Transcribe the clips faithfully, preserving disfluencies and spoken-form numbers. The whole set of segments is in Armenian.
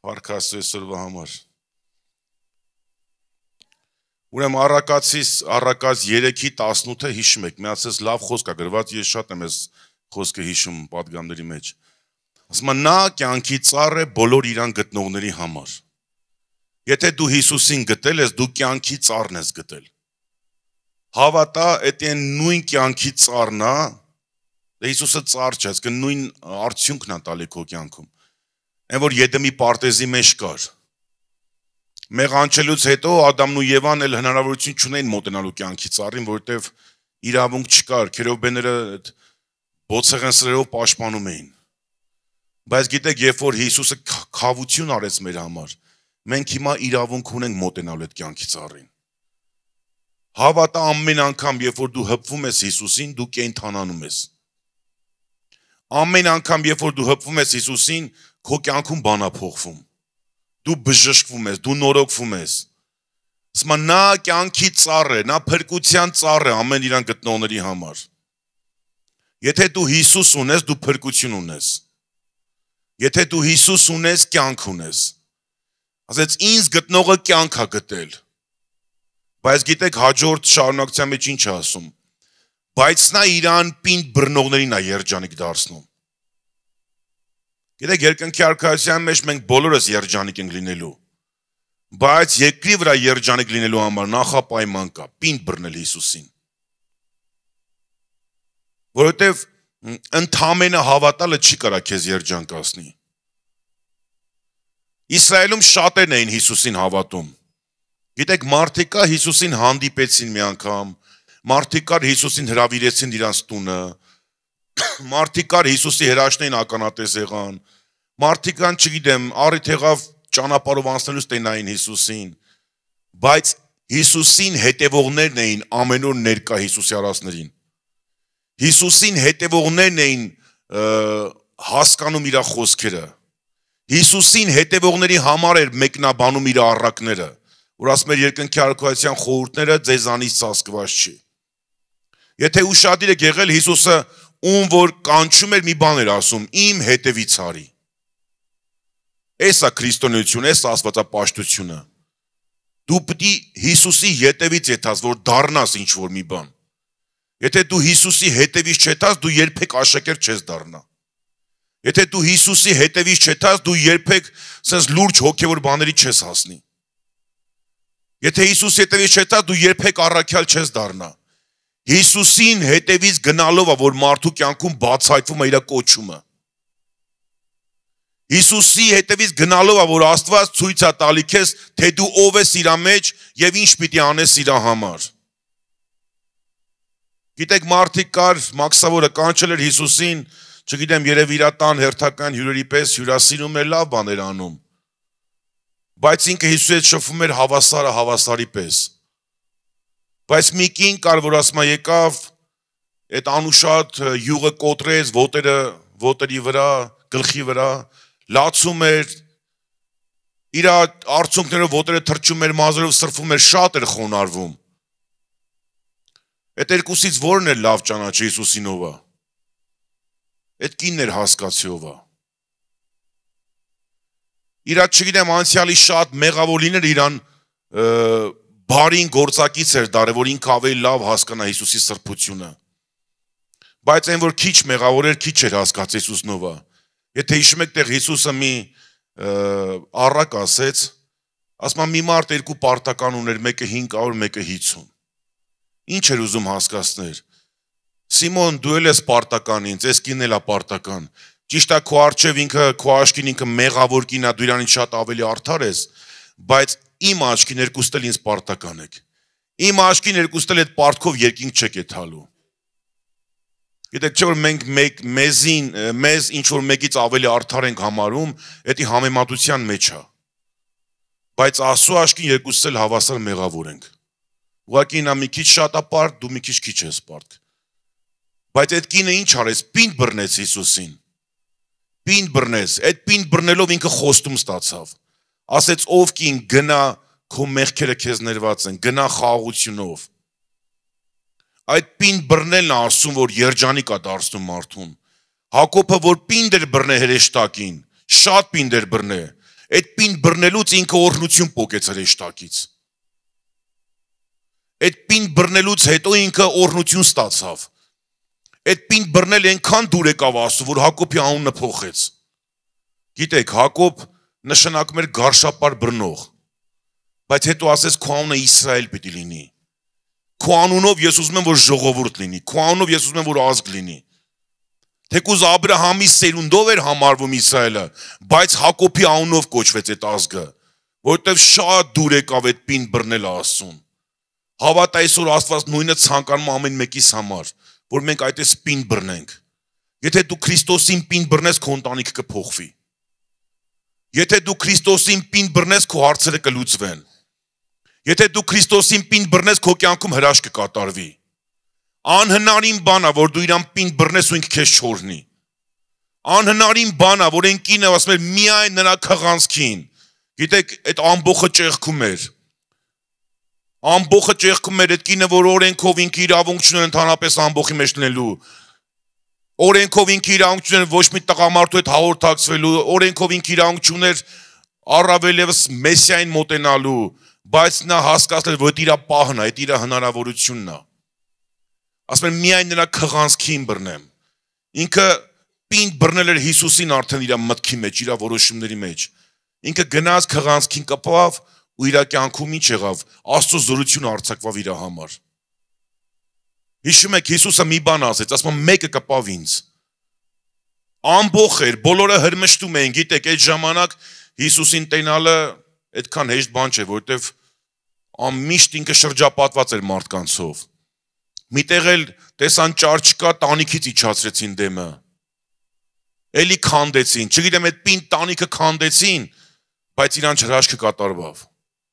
Փառքաստու այսօրվա համար։ Ուրեմն առակացից առակաց երեքի տասնութը հիշում եք, միացես լավ խոսք է գրված, ես շատ եմ այս խոսքը հիշում պատգամների մեջ։ Ասում նա կյանքի ծառ է բոլոր իրան գտնողների համար։ Եթե դու Հիսուսին գտել ես, դու կյանքի ծառն ես գտել։ Հավատա, այդ այն նույն կյանքի ծառն է, Հիսուսը ծառ չէ, այսինքն նույն արդյունքն է տալի քո կյանքում։ Այն որ Եդեմի պարտեզի մեջ կար։ Մեղանչելուց հետո Ադամն ու Եվան էլ հնարավորություն չունեին մոտենալու կյանքի ծառին, որովհետև իրավունք չկար, քերովբեները բոցեղեն սրերով պաշտպանում էին։ Բայց գիտեք, երբ որ Հիսուսը քավություն արեց մեր համար, մենք հիմա իրավունք ունենք մոտենալու այդ կյանքի ծառին։ Հավատա, ամեն անգամ, երբ որ դու հպվում ես Հիսուսին, դու կենդանանում ես։ Ամեն անգամ, երբ որ դու հպվում ես Հիսուսին, քո կյանքում բան է փոխվում։ Դու բժշկվում ես, դու նորոգվում ես։ Ասում եմ, նա կյանքի ծառ է, նա փրկության ծառ է ամեն իրան գտնողների համար։ Եթե դու Հիսուս ունես, դու փրկություն ունես։ Եթե դու Հիսուս ունես, կյանք ունես։ Ասեց, ինձ գտնողը կյանք է գտել։ Բայց գիտեք, հաջորդ շարունակության մեջ ինչ է ասում։ Բայց նա իրան պինդ բռնողներին է երջանիկ դարձնում։ Գիտեք, երկնքի արքայության մեջ մենք բոլորս երջանիկ ենք լինելու։ Բայց երկրի վրա երջանիկ լինելու համար նախապայման կա, պինդ բռնել Հիսուսին։ Որովհետև ընդամենը հավատալը չի կարա քեզ երջանկացնի։ Իսրայելում շատերն էին Հիսուսին հավատում։ Գիտեք, մարդիկ կա Հիսուսին հանդիպեցին մի անգամ, մարդիկ կար Հիսուսին հրավիրեցին իրանց տունը, մարդիկ կար Հիսուսի հրաշքներին ականատես եղան, մարդիկ կան, չգիտեմ, առիթ եղավ ճանապարհով անցնելուց տենային Հիսուսին, բայց Հիսուսին հետևողներն էին ամեն օր ներկա Հիսուսի արածներին։ Հիսուսին հետևողներն էին հասկանում իր խոսքերը։ Հիսուսին հետևողների համար էր մեկնաբանում իր առակները, որ ասում էր երկնքի արքայության խորհուրդները ձեզանից ծածկված չի։ Եթե ուշադիր եք եղել, Հիսուսը ում որ կանչում էր մի բան էր ասում, իմ հետևից արի։ Էս է քրիստոնեությունը, էս է աստվածապաշտությունը։ Դու պետք է Հիսուսի հետևից եթաս, որ դառնաս ինչ որ մի բան։ Եթե դու Հիսուսի հետևից չեթաս, դու երբեք աշակերտ չես դառնա։ Եթե դու Հիսուսի հետևից չեթաս, դու երբեք ասես լուրջ հոգևոր բաների չես հասնի։ Եթե Հիսուսի հետևից չեթաս, դու երբեք առաքյալ չես դառնա։ Հիսուսին հետևից գնալով է, որ մարդու կյանքում բացահայտվում է իր կոչումը։ Հիսուսի հետևից գնալով է, որ Աստված ցույց է տալի քեզ, թե դու ով ես իր մեջ եւ ինչ պիտի անես իր համար։ Գիտեք, մարդիկ կար, Մաքսավորը կանչել էր Հիսուսին, չգիտեմ, երև իր տան հերթական հյուրերի պես հյուրասիրում էր, լավ բաներ անում։ Բայց ինքը Հիսուսի հետ շփվում էր հավասարը հավասարի պես։ Բայց մի կին կար, որ ասում է եկավ, այդ անուշատ յուղը կոտրեց, ոտերը, ոտերի վրա, գլխի վրա, լացում էր, իր արցունքներով ոտերը թրջում էր, մազերով սրվում էր, շատ էր խոնարհվում։ Այդ երկուսից որն էր լավ ճանաչը Հիսուսինով է։ Այդ կինն էր հասկացիով է։ Իրա չգիտեմ անցյալի շատ մեղավոր լիներ իրան բարին գործակից էր դարը, որ ինքը ավելի լավ հասկանա Հիսուսի սրբությունը։ Բայց այն որ քիչ մեղավոր էր, քիչ էր հասկաց Հիսուսնով է։ Եթե հիշում եք, տեղ Հիսուսը մի առակ ասեց, ասում մի մարդ երկու պարտական ուներ, մեկը հինգ հարյուր, մեկը հինգսուն։ Ինչ էր ուզում հասկացնել։ Սիմոն, դու էլ ես պարտական ինձ, ես կինն էլ է պարտական։ Ճիշտ է, քո արջև ինքը, քո աչքին ինքը մեղավոր կին է, դու իրանից շատ ավելի արդար ես, բայց իմ աչքին երկուստ էլ ինձ պարտական եք։ Իմ աչքին երկուստ էլ այդ պարտքով երկինք չեք եթալու։ Գիտեք, չէ որ մենք մեզին, մեզ ինչ որ մեկից ավելի արդար ենք համարում, էդի համեմատության մեջ է։ Բայց Աստծո աչքին երկուստ էլ հավասար մեղավոր ենք։ Ուղղակի նա մի քիչ շատ է պարտ, դու մի քիչ քիչ ես պարտ։ Բայց այդ կինը ինչ արեց, պինդ բռնեց Հիսուսին։ Պինդ բռնեց, այդ պինդ բռնելով ինքը խոստում ստացավ։ Ասեց ով կին գնա քո մեղքերը քեզ ներված են, գնա խաղաղությունով։ Այդ պինդ բռնելն է ասում, որ երջանիկ է դարձնում մարդուն։ Հակոբը որ պինդ էր բռնել հրեշտակին, շատ պինդ էր բռնել, Այդ պին բռնելուց ինքը օրհնություն պոկեց հրեշտակից։ Այդ պին բռնելուց հետո ինքը օրհնություն ստացավ։ Այդ պին բռնել այնքան դուր եկավ Աստծո, որ Հակոբի անունը փոխեց։ Գիտեք, Հակոբ նշանակում էր գարշապար բռնող, բայց հետո ասեց քո անունը Իսրայել պիտի լինի։ Քո անունով ես ուզում եմ, որ ժողովուրդ լինի, քո անունով ես ուզում եմ, որ ազգ լինի։ Թեկուզ Աբրահամի սերունդով էր համարվում Իսրայելը, բայց Հակոբի անունով կոչվեց այդ ազգը, որովհետև շատ դուր եկավ այդ պին բռնելը Աստծուն։ Հավատ այսօր Աստված նույնը ցանկանում ամեն մեկիս համար, որ մենք այդպես պին բռնենք։ Եթե դու Քրիստոսին պին բռնես, քո ընտանիքը կփոխվի։ Եթե դու Քրիստոսին պին բռնես, քո հարցերը կլուծվեն։ Եթե դու Քրիստոսին պին բռնես, քո կյանքում հրաշք կկատարվի։ Անհնարին բան է, որ դու իրան պին բռնես ու ինքը քեզ չօրհնի։ Անհնարին բան է, որ այն կինը ասում էր միայն նրա քղանցքին։ Գիտեք, այդ ամբողը ճեղքում էր։ Ամբողը ճեղքում էր այդ կինը, որ օրենքով ինքը իրավունք չուներ ընդհանրապես ամբողի մեջ լինելու։ Օրենքով ինքը իրավունք չուներ ոչ մի տղամարդու հետ հաղորդակցվելու, օրենքով ինքը իրավունք չուներ առավել ևս Մեսիային մոտենալու, բայց նա հասկացել որ դա իր պահն է, դա իր հնարավորությունն է։ Ասում են միայն նրա քղանցքին բռնեմ։ Ինքը պին բռնել էր Հիսուսին արդեն իր մտքի մեջ, իր որոշումների մեջ։ Ինքը գնաց քղանցքին կպավ ու իր կյանքում ինչ եղավ, Աստծո զորությունը արձակվավ իր համար։ Հիշում եք Հիսուսը մի բան ասեց, ասում մեկը կպավ ինձ։ Ամբողջ էր, բոլորը հրմշտում էին, գիտեք, այդ ժամանակ Հիսուսին տենալը այդքան հեշտ բան չէ, որովհետև ամիշտ ինքը շրջապատված էր մարդկանցով։ Միտեղ էլ տեսան ճար չկա, տանիքից իջացրեցին դեմը։ Էլի քանդեցին, չգիտեմ այդ պին տանիքը քանդեցին, բայց իրանց հրաշքը կատարվավ։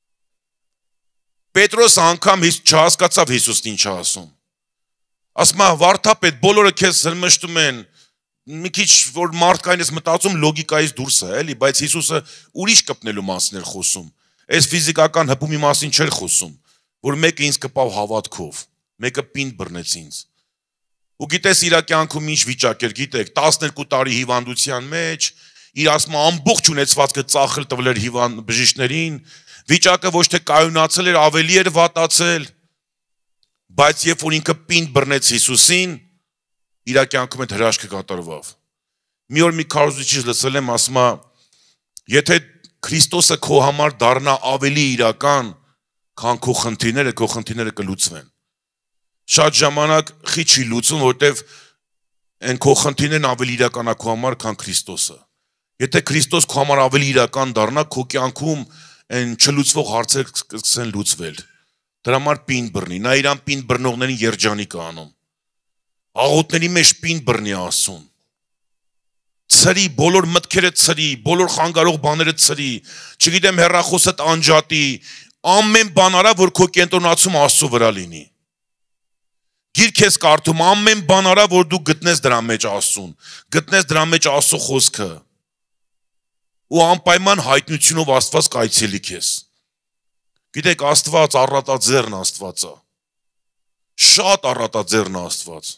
Պետրոս անգամ չհասկացավ Հիսուսն ինչ ասում։ Ասում է վարդապետ, բոլորը քեզ հրմշտում են, մի քիչ որ մարդկային ես մտածում լոգիկայից դուրս է, էլի, բայց Հիսուսը ուրիշ կպնելու մասին էր խոսում։ Այս ֆիզիկական հպումի մասին չէր խոսում, որ մեկը ինձ կպավ հավատքով, մեկը պին բռնեց ինձ։ Ու գիտես իր կյանքում ինչ վիճակ էր, գիտեք, տասներկու տարի հիվանդության մեջ, իր ասում ամբողջ ունեցվածքը ծախել տվել էր հիվանդ բժիշկներին, վիճակը ոչ թե կայունացել էր, ավելի էր վատացել, բայց երբ որ ինքը պին բռնեց Հիսուսին, իր կյանքում այդ հրաշքը կատարվավ։ Մի օր մի քարոզիչից լսել եմ, ասում է, եթե Քրիստոսը քո համար դառնա ավելի իրական, քան քո խնդիրները, քո խնդիրները կլուծվեն։ Շատ ժամանակ խի չի լուծում, որտեվ այն քո խնդիրներն ավելի իրական է քո համար, քան Քրիստոսը։ Եթե Քրիստոս քո համար ավելի իրական դառնա, քո կյանքում այն չլուծվող հարցեր կսկսեն լուծվել։ Դրա համար պին բռնի, նա իրան պին բռնողներին երջանիկ է անում։ Աղոթների մեջ պին բռնի Աստծուն։ Ցրի, բոլոր մտքերը ցրի, բոլոր խանգարող բաները ցրի, չգիտեմ հեռախոսդ անջատի, ամեն բան արա, որ քո կենտրոնացում Աստծո վրա լինի։ Գիրք ես կարդում, ամեն բան արա, որ դու գտնես դրա մեջ Աստծուն, գտնես դրա մեջ Աստծո խոսքը։ Ու անպայման հայտնությունով Աստված կայցելի քեզ։ Գիտեք, Աստված առատաձեռն Աստված է։ Շատ առատաձեռն Աստված։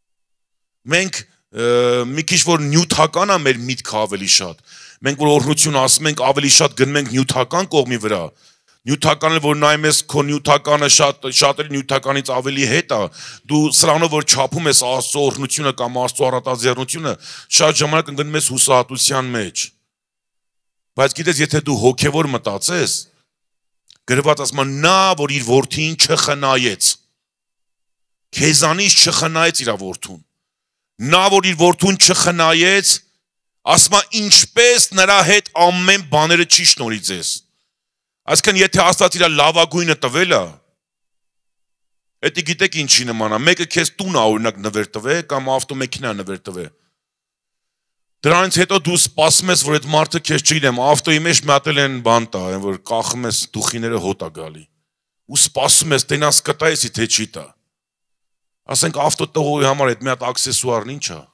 Մենք մի քիչ որ նյութական է մեր միտքը ավելի շատ։ Մենք որ օրհնություն ասում ենք, ավելի շատ գնում ենք նյութական կողմի վրա։ Նյութականը որ նայում ես քո նյութականը շատ շատերի նյութականից ավելի հետ է, դու սրանով որ չափում ես Աստծո օրհնությունը կամ Աստծո առատաձեռնությունը, շատ ժամանակ ընկնում ես հուսահատության մեջ։ Բայց գիտես, եթե դու հոգևոր մտածես, գրված ասում է նա, որ իր որդին չխնայեց, քեզանից չխնայեց իր որդուն։ Նա, որ իր որդուն չխնայեց, ասում է ինչպես նրա հետ ամեն բաները չի շնորհի ձեզ։ Այսինքն եթե Աստված իր լավագույնը տվել է, դա գիտեք ինչի նման է, մեկը քեզ տուն է օրինակ նվեր տվել կամ ավտոմեքենա նվեր տվել։ Դրանից հետո դու սպասում ես, որ այդ մարդը քեզ չգիտեմ, ավտոյի մեջ մատել են բան տա, որ կախում ես դուխիները հոտ է գալի։ Ու սպասում ես, տենաս կտայեսի թե չի տա։ Ասենք ավտո տղոյի համար այդ մի հատ աքսեսուարն ինչ է։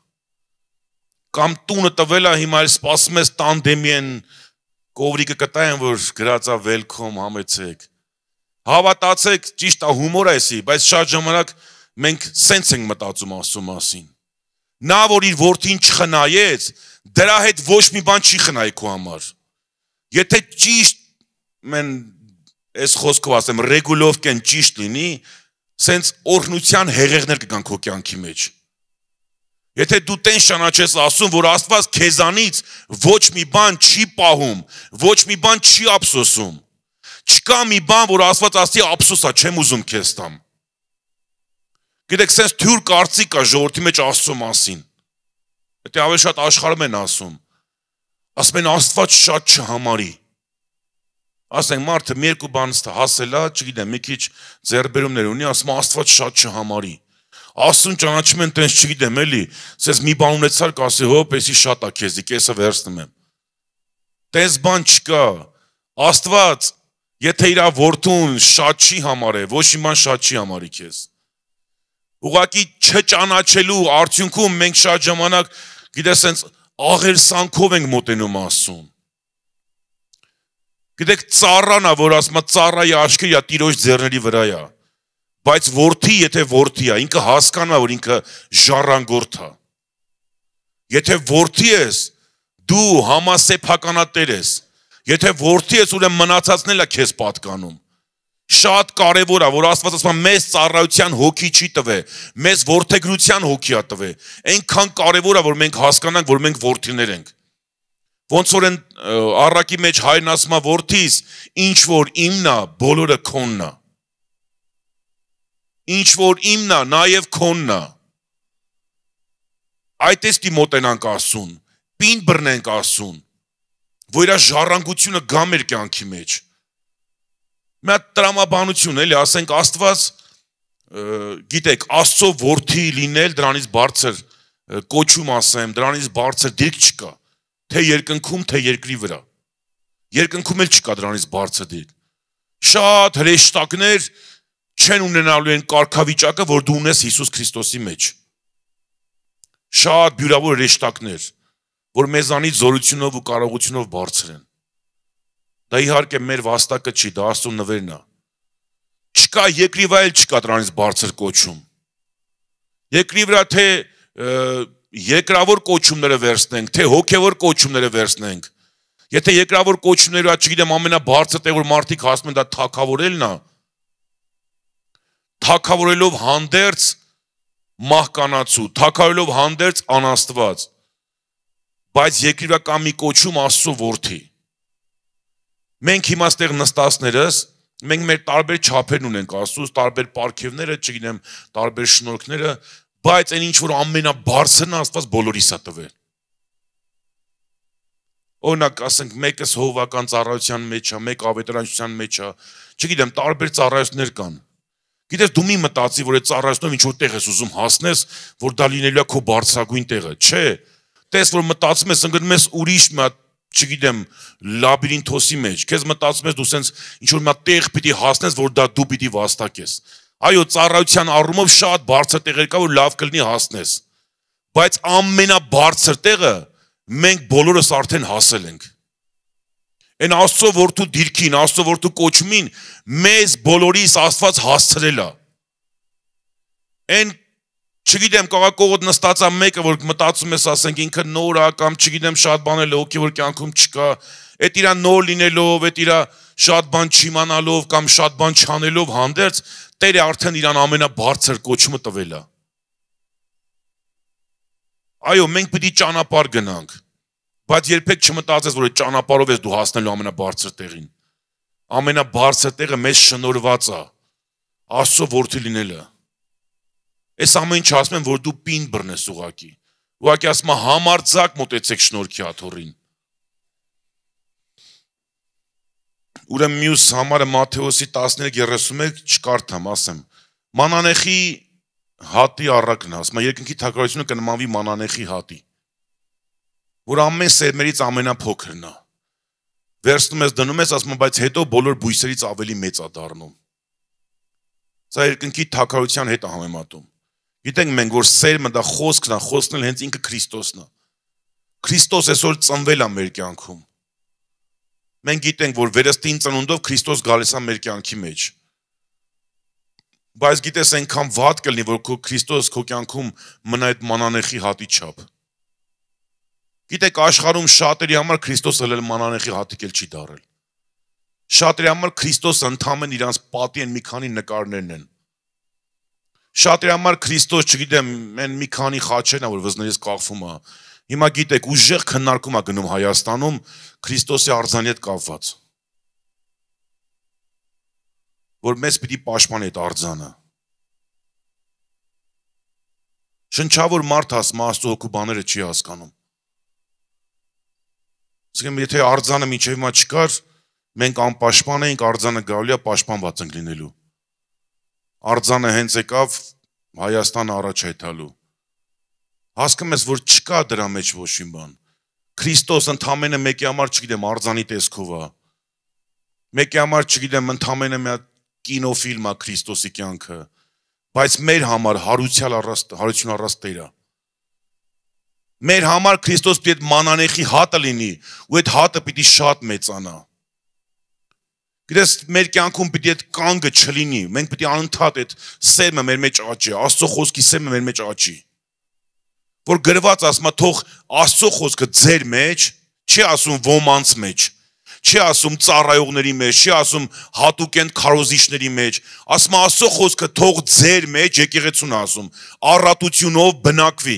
Կամ տունը տվել է, հիմա էլ սպասում ես տանդեմի են կովրիկը կտային, որ գրած է welcome համեցեք։ Հավատացեք, ճիշտ է հումոր է էսի, բայց շատ ժամանակ մենք սենց ենք մտածում Աստծո մասին։ Նա, որ իր որդին չխնայեց, դրա հետ ոչ մի բան չի խնայի քո համար։ Եթե ճիշտ մեն այս խոսքով ասեմ, ռեգուլով կեն ճիշտ լինի, սենց օրհնության հեղեղներ կգան քո կյանքի մեջ։ Եթե դու տենց ճանաչես ասում, որ Աստված քեզանից ոչ մի բան չի պահում, ոչ մի բան չի ափսոսում, չկա մի բան, որ Աստված ասի ափսոսա, չեմ ուզում քեզ տամ։ Գիտեք, սենց թյուր կարծիք կա ժողովրդի մեջ Աստծո մասին։ Եթե ավելի շատ աշխարհում են ասում, ասում են Աստված շատ չհամարի։ Ասենք մարդը մի երկու բան հասել է, չգիտեմ, մի քիչ ձեռբերումներ ունի, ասում Աստված շատ չհամարի։ Աստուն ճանաչում են տենց չգիտեմ էլի, ասես մի բան ունեցար կասի հոպ, էսի շատ է քեզի, կեսը վերցնում եմ։ Տենց բան չկա։ Աստված, եթե իր որդուն շատ չի համարե, ոչ մի բան շատ չի համարի քեզ։ Ուղղակի չճանաչելու արդյունքում մենք շատ ժամանակ, գիտես, սենց աղերսանքով ենք մոտենում Աստծուն։ Գիտեք, ծառան է, որ ասում է ծառայի աչքերը իր տիրոջ ձեռների վրա է։ Բայց որդի, եթե որդի է, ինքը հասկանում է, որ ինքը ժառանգորդ է։ Եթե որդի ես, դու համասեփականատեր ես։ Եթե որդի ես, ուրեմն մնացածն էլ է քեզ պատկանում։ Շատ կարևոր է, որ Աստված ասում է, մեզ ծառայության հոգի չի տվել, մեզ որդեգրության հոգի է տվել։ Այնքան կարևոր է, որ մենք հասկանանք, որ մենք որդիներ ենք։ Ոնց որ են առակի մեջ հայրն ասում է որդիս, ինչ որ իմն է, բոլորը քոնն է։ Ինչ որ իմն է, նաև քոնն է։ Այդ էստի մոտենանք Աստծուն, պին բռնենք Աստծուն, որ իր ժառանգությունը գա մեր կյանքի մեջ։ Մի հատ տրամաբանություն էլի, ասենք Աստված, գիտեք, Աստծո որդի լինել, դրանից բարձր կոչում ասեմ, դրանից բարձր դիրք չկա, թե երկնքում, թե երկրի վրա։ Երկնքում էլ չկա դրանից բարձր դիրք։ Շատ հրեշտակներ չեն ունենալու են կարգավիճակը, որ դու ունես Հիսուս Քրիստոսի մեջ։ Շատ բյուրավոր հրեշտակներ, որ մեզանից զորությունով ու կարողությունով բարձր են։ Դա իհարկե մեր վաստակը չի, դա Աստծո նվերն է։ Չկա երկրի վրա էլ չկա դրանից բարձր կոչում։ Երկրի վրա թե երկրավոր կոչումները վերցնենք, թե հոգևոր կոչումները վերցնենք։ Եթե երկրավոր կոչումները, չգիտեմ, ամենաբարձր տեղ որ մարդիկ հասնում են դա թագավորելն է, թագավորելով հանդերձ մահկանացու, թագավորելով հանդերձ անաստված, բայց երկրի վրա կա մի կոչում Աստծո որդի։ Մենք հիմա ստեղ նստածներս, մենք մեր տարբեր չափերն ունենք Աստծուց, տարբեր պարգևները, չգիտեմ, տարբեր շնորհքները, բայց այն ինչ որ ամենաբարձրն Աստված բոլորիս է տվել։ Օրինակ, ասենք, մեկս հովվական ծառայության մեջ է, մեկ ավետարանչության մեջ է, չգիտեմ, տարբեր ծառայություններ կան։ Գիտես, դու մի մտածի, որ այդ ծառայությունով ինչ որ տեղ ես ուզում հասնես, որ դա լինելու է քո բարձրագույն տեղը, չէ։ Տես, որ մտածում ես, ընկնում ես ուրիշ մի հատ, չգիտեմ, լաբիրինթոսի մեջ, քեզ մտածում ես դու սենց ինչ որ մի հատ տեղ պիտի հասնես, որ դա դու պիտի վաստակես։ Այո, ծառայության առումով շատ բարձր տեղեր կա, որ լավ կլինի հասնես։ Բայց ամենաբարձր տեղը մենք բոլորս արդեն հասել ենք։ Այն Աստծո որդու դիրքին, Աստծո որդու կոչումին մեզ բոլորիս Աստված հասցրել է։ Այն չգիտեմ, կողակողոտ նստած է մեկը, որ մտածում ես, ասենք, ինքը նոր է կամ չգիտեմ, շատ բաներ հոգևոր կյանքում չկա, այդ իր նոր լինելով, այդ իր շատ բան չիմանալով կամ շատ բան չանելով հանդերձ, Տերը արդեն իրան ամենաբարձր կոչումը տվել է։ Այո, մենք պիտի ճանապարհ գնանք, բայց երբեք չմտածես, որ այդ ճանապարհով ես դու հասնելու ամենաբարձր տեղին։ Ամենաբարձր տեղը մեզ շնորհված է, Աստծո որդի լինելը։ Այս ամեն ինչ ասում եմ, որ դու պին բռնես ուղակի։ Ուղակի ասում եմ համարձակ մոտեցեք շնորհքի աթոռին։ Ուրեմն մյուս համարը Մատթեոսի տասներեք երեսունմեկ չկարդամ, ասեմ։ Մանանեխի հատի առակն է, ասում եմ երկնքի թագավորությունը կնմանվի մանանեխի հատի, որ ամեն սերմերից ամենափոքրն է։ Վերցնում ես, դնում ես, ասում եմ, բայց հետո բոլոր բույսերից ավելի մեծ է դառնում։ Սա երկնքի թագավորության հետ է համեմատում։ Գիտենք մենք, որ սերմը դա խոսքն է, խոսքն էլ հենց ինքը Քրիստոսն է։ Քրիստոս այսօր ծնվել է մեր կյանքում։ Մենք գիտենք, որ վերստին ծնունդով Քրիստոս գալիս է մեր կյանքի մեջ։ Բայց գիտես այնքան վատ կլինի, որ քո Քրիստոս քո կյանքում մնա այդ մանանեխի հատի չափ։ Գիտեք, աշխարհում շատերի համար Քրիստոսը լել մանանեխի հատիկել չի դարել։ Շատերի համար Քրիստոսը ընդհանրեն իրանց պատի են մի քանի նկարներն են։ Շատերի համար Քրիստոս, չգիտեմ, են մի քանի խաչերն ա, որ վզներից կախվում է։ Հիմա գիտեք, ուժեղ քննարկում ա գնում Հայաստանում Քրիստոսի արձանի հետ կապված։ Որ մեզ պիտի պաշտպանի այդ արձանը։ Շնչավոր մարդ ասում Աստծո հոգու բաները չի հասկանում։ Ասենք եթե արձանը մինչև հիմա չկար, մենք անպաշտպան էինք, արձանը գալու է պաշտպանված ենք լինելու։ Արձանը հենց եկավ Հայաստանը առաջ հայտալու։ Հասկանում ես, որ չկա դրա մեջ ոչ մի բան։ Քրիստոս ընդամենը մեկի համար, չգիտեմ, արձանի տեսքով է։ Մեկի համար, չգիտեմ, ընդամենը մի հատ կինոֆիլմ է Քրիստոսի կյանքը, բայց մեր համար հարություն առաստ, հարություն առաստ Տեր է։ Մեր համար Քրիստոս պիտի այդ մանանեխի հատը լինի, ու այդ հատը պիտի շատ մեծանա։ Գիտես, մեր կյանքում պիտի այդ կանգը չլինի, մենք պիտի անընդհատ այդ սերմը մեր մեջ աճի, Աստծո խոսքի սերմը մեր մեջ աճի։ Որ գրված ասում է, թող Աստծո խոսքը ձեր մեջ, չի ասում ոմանց մեջ, չի ասում ծառայողների մեջ, չի ասում հատուկենտ քարոզիչների մեջ, ասում է Աստծո խոսքը թող ձեր մեջ, եկեղեցուն ասում, առատությունով բնակվի։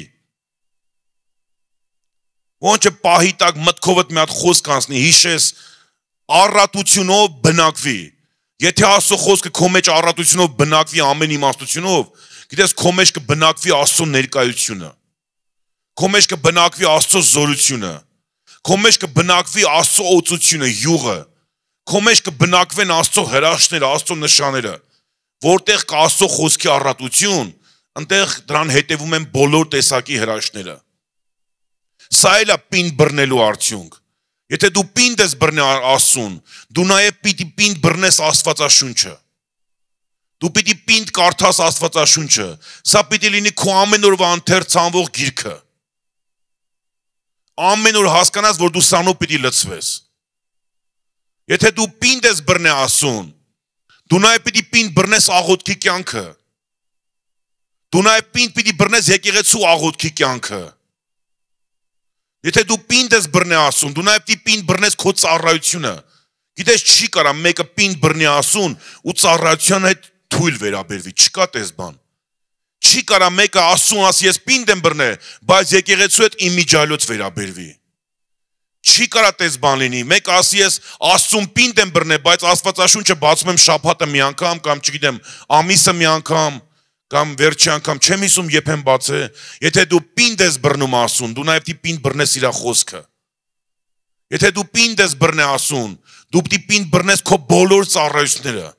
Ոնց է պահի տակ մտքովդ մի հատ խոսք անցնի, հիշես, առատությունով բնակվի։ Եթե Աստծո խոսքը քո մեջ առատությունով բնակվի ամեն իմաստությունով, գիտես քո մեջ կբնակվի Աստծո ներկայությունը։ Քո մեջ կբնակվի Աստծո զորությունը։ Քո մեջ կբնակվի Աստծո օծությունը, յուղը։ Քո մեջ կբնակվեն Աստծո հրաշքները, Աստծո նշանները։ Որտեղ կա Աստծո խոսքի առատություն, այնտեղ դրան հետևում են բոլոր տեսակի հրաշքները։ Սա էլ է պինդ բռնելու արդյունք։ Եթե դու պինդ ես բռնել Աստծուն, դու նաև պիտի պինդ բռնես Աստվածաշունչը։ Դու պիտի պինդ կարդաս Աստվածաշունչը։ Սա պիտի լինի քո ամեն օրվա ընթերցանվող գիրքը։ Ամեն օր հասկանաս, որ դու սրանով պիտի լցվես։ Եթե դու պինդ ես բռնել Աստծուն, դու նաև պիտի պինդ բռնես աղոթքի կյանքը։ Դու նաև պինդ պիտի բռնես եկեղեցու աղոթքի կյանքը։ Եթե դու պինդ ես բռնել Աստծուն, դու նաև պիտի պինդ բռնես քո ծառայությունը։ Գիտես, չի կարա մեկը պինդ բռնի Աստծուն ու ծառայության հետ թույլ վերաբերվի, չկա տես բան։ Չի կարա մեկը Աստծուն ասի, ես պինդ եմ բռնել, բայց եկեղեցու հետ իմիջիայլոց վերաբերվի։ Չի կարա տես բան լինի, մեկը ասի, ես Աստծուն պինդ եմ բռնել, բայց Աստվածաշունչը բացում եմ շաբաթը մի անգամ կամ չգիտեմ, ամիսը մի անգամ կամ վերջի անգամ չեմ հիսում երբեմ բացե։ Եթե դու պինդ ես բռնում Աստծուն, դու նաև պիտի պինդ բռնես իր խոսքը։ Եթե դու պինդ ես բռնել Աստծուն, դու պիտի պինդ բռնես քո բոլոր ծառայությունները։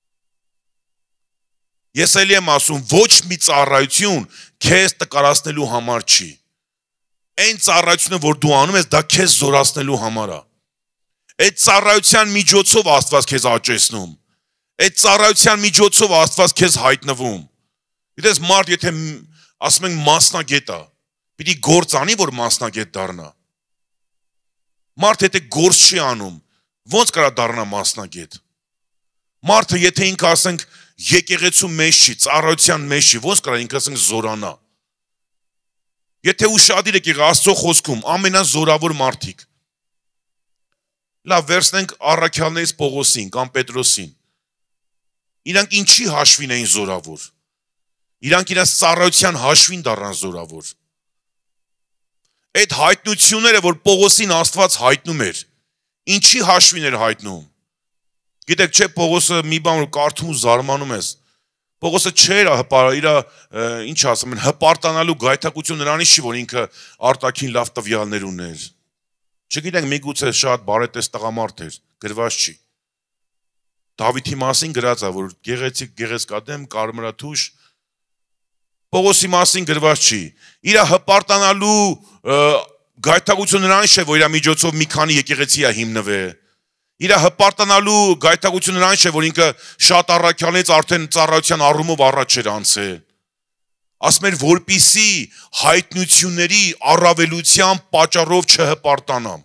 Ես էլի եմ ասում, ոչ մի ծառայություն քեզ տկարացնելու համար չի։ Այն ծառայությունը, որ դու անում ես, դա քեզ զորացնելու համար է։ Այդ ծառայության միջոցով Աստված քեզ աճեցնում։ Այդ ծառայության միջոցով Աստված քեզ հայտնվում։ Գիտես, մարդ եթե ասում ենք մասնագետ է, պիտի գործ անի, որ մասնագետ դառնա։ Մարդ եթե գործ չի անում, ոնց կարա դառնա մասնագետ։ Մարդը եթե ինքը ասենք եկեղեցու մեջ չի, ծառայության մեջ չի, ոնց կարա ինքը ասենք զորանա։ Եթե ուշադիր եք եղել Աստծո խոսքում, ամենազորավոր մարդիկ։ Լավ, վերցնենք առաքյալներից Պողոսին կամ Պետրոսին։ Իրանք ինչի հաշվին էին զորավոր։ Իրանք իրաց ծառայության հաշվին դառան զորավոր։ Այդ հայտնությունները, որ Պողոսին Աստված հայտնում էր, ինչի հաշվին էր հայտնում։ Գիտեք, չէ, Պողոսը մի բան որ կարդում ու զարմանում ես։ Պողոսը չէր իր ինչ ասում են, հպարտանալու գայթակղություն նրանից չի, որ ինքը արտաքին լավ տվյալներ ուներ։ Չգիտենք, միգուցե շատ բարետես տղամարդ էր, գրված չի։ Դավիթի մասին գրած է, որ գեղեցիկ գեղեցկադեմ, կարմրաթուշ, Պողոսի մասին գրված չի։ Իր հպարտանալու գայթակղությունը նրանից չէ, որ իր միջոցով մի քանի եկեղեցի է հիմնվել։ Իր հպարտանալու գայթակղությունը նրանից չէ, որ ինքը շատ առաքյալներից արդեն ծառայության առումով առաջ էր անցել։ Ասում էր, որպիսի հայտնությունների առավելության պատճառով չհպարտանամ։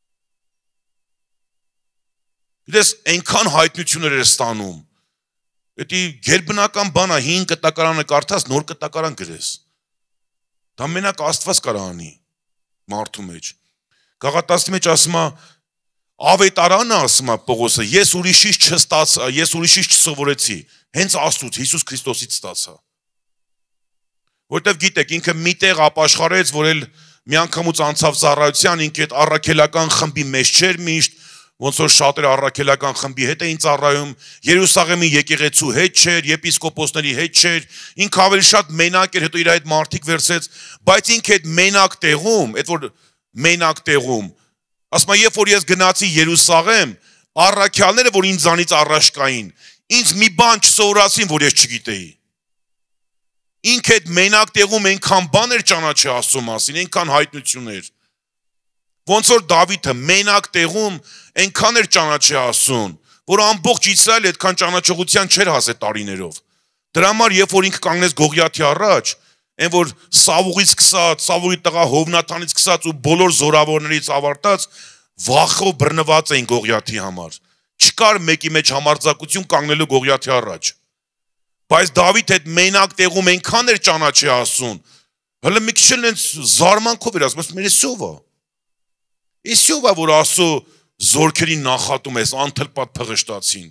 Գիտես, այնքան հայտնություններ էր ստանում։ Դա գերբնական բան է, հին կտակարանը կարդաս, նոր կտակարան գրես։ Դա մենակ Աստված կարա անի։ մարդու մեջ։ Գաղատացի մեջ ասում է ավետարանը ասում է Պողոսը, ես ուրիշից չստացա, ես ուրիշից չսովորեցի, հենց Աստծուց, Հիսուս Քրիստոսից ստացա։ Որտեվ գիտեք, ինքը միտեղ ապաշխարեց, որ էլ մի անգամուց անցավ ծառայության, ինքը այդ առաքելական խմբի մեջ չէր միշտ, ոնց որ շատերը առաքելական խմբի հետ էին ծառայում, Երուսաղեմի եկեղեցու հետ չէր, եպիսկոպոսների հետ չէր, ինքը ավելի շատ մենակ էր, հետո իր այդ մարդիկ վերցրեց, բայց ինքը այդ մենակ տեղում, այդ որ մենակ տեղում, ասում եմ, երբ որ ես գնացի Երուսաղեմ, առաքյալները, որ ինձանից առաջ կային, ինձ մի բան չսովորացին, որ ես չգիտեի։ Ինքը այդ մենակ տեղում այնքան բաներ ճանաչի Աստծո մասին, այնքան հայտնություններ։ Ոնց որ Դավիթը մենակ տեղում այնքան էր ճանաչի Աստծուն, որ ամբողջ Իսրայելը այդքան ճանաչողության չէր հասել տարիներով։ Դրա համար երբ որ ինքը կանգնեց Գողիաթի առաջ, այն որ Սավուղից սկսած, Սավուղի տղա Հովնաթանից սկսած ու բոլոր զորավորներից ավարտած վախով բռնված էին Գողիաթի համար։ Չկար մեկի մեջ համարձակություն կանգնելու Գողիաթի առաջ։ Բայց Դավիթ այդ մենակ տեղում այնքան էր ճանաչի Աստծուն, հələ մի քիչ էլ զարմանքով էր ասում, «Էսով է»։ Էսով է, որ Աստծո զորքերին նախատում ես, անթլպատ փղշտացին։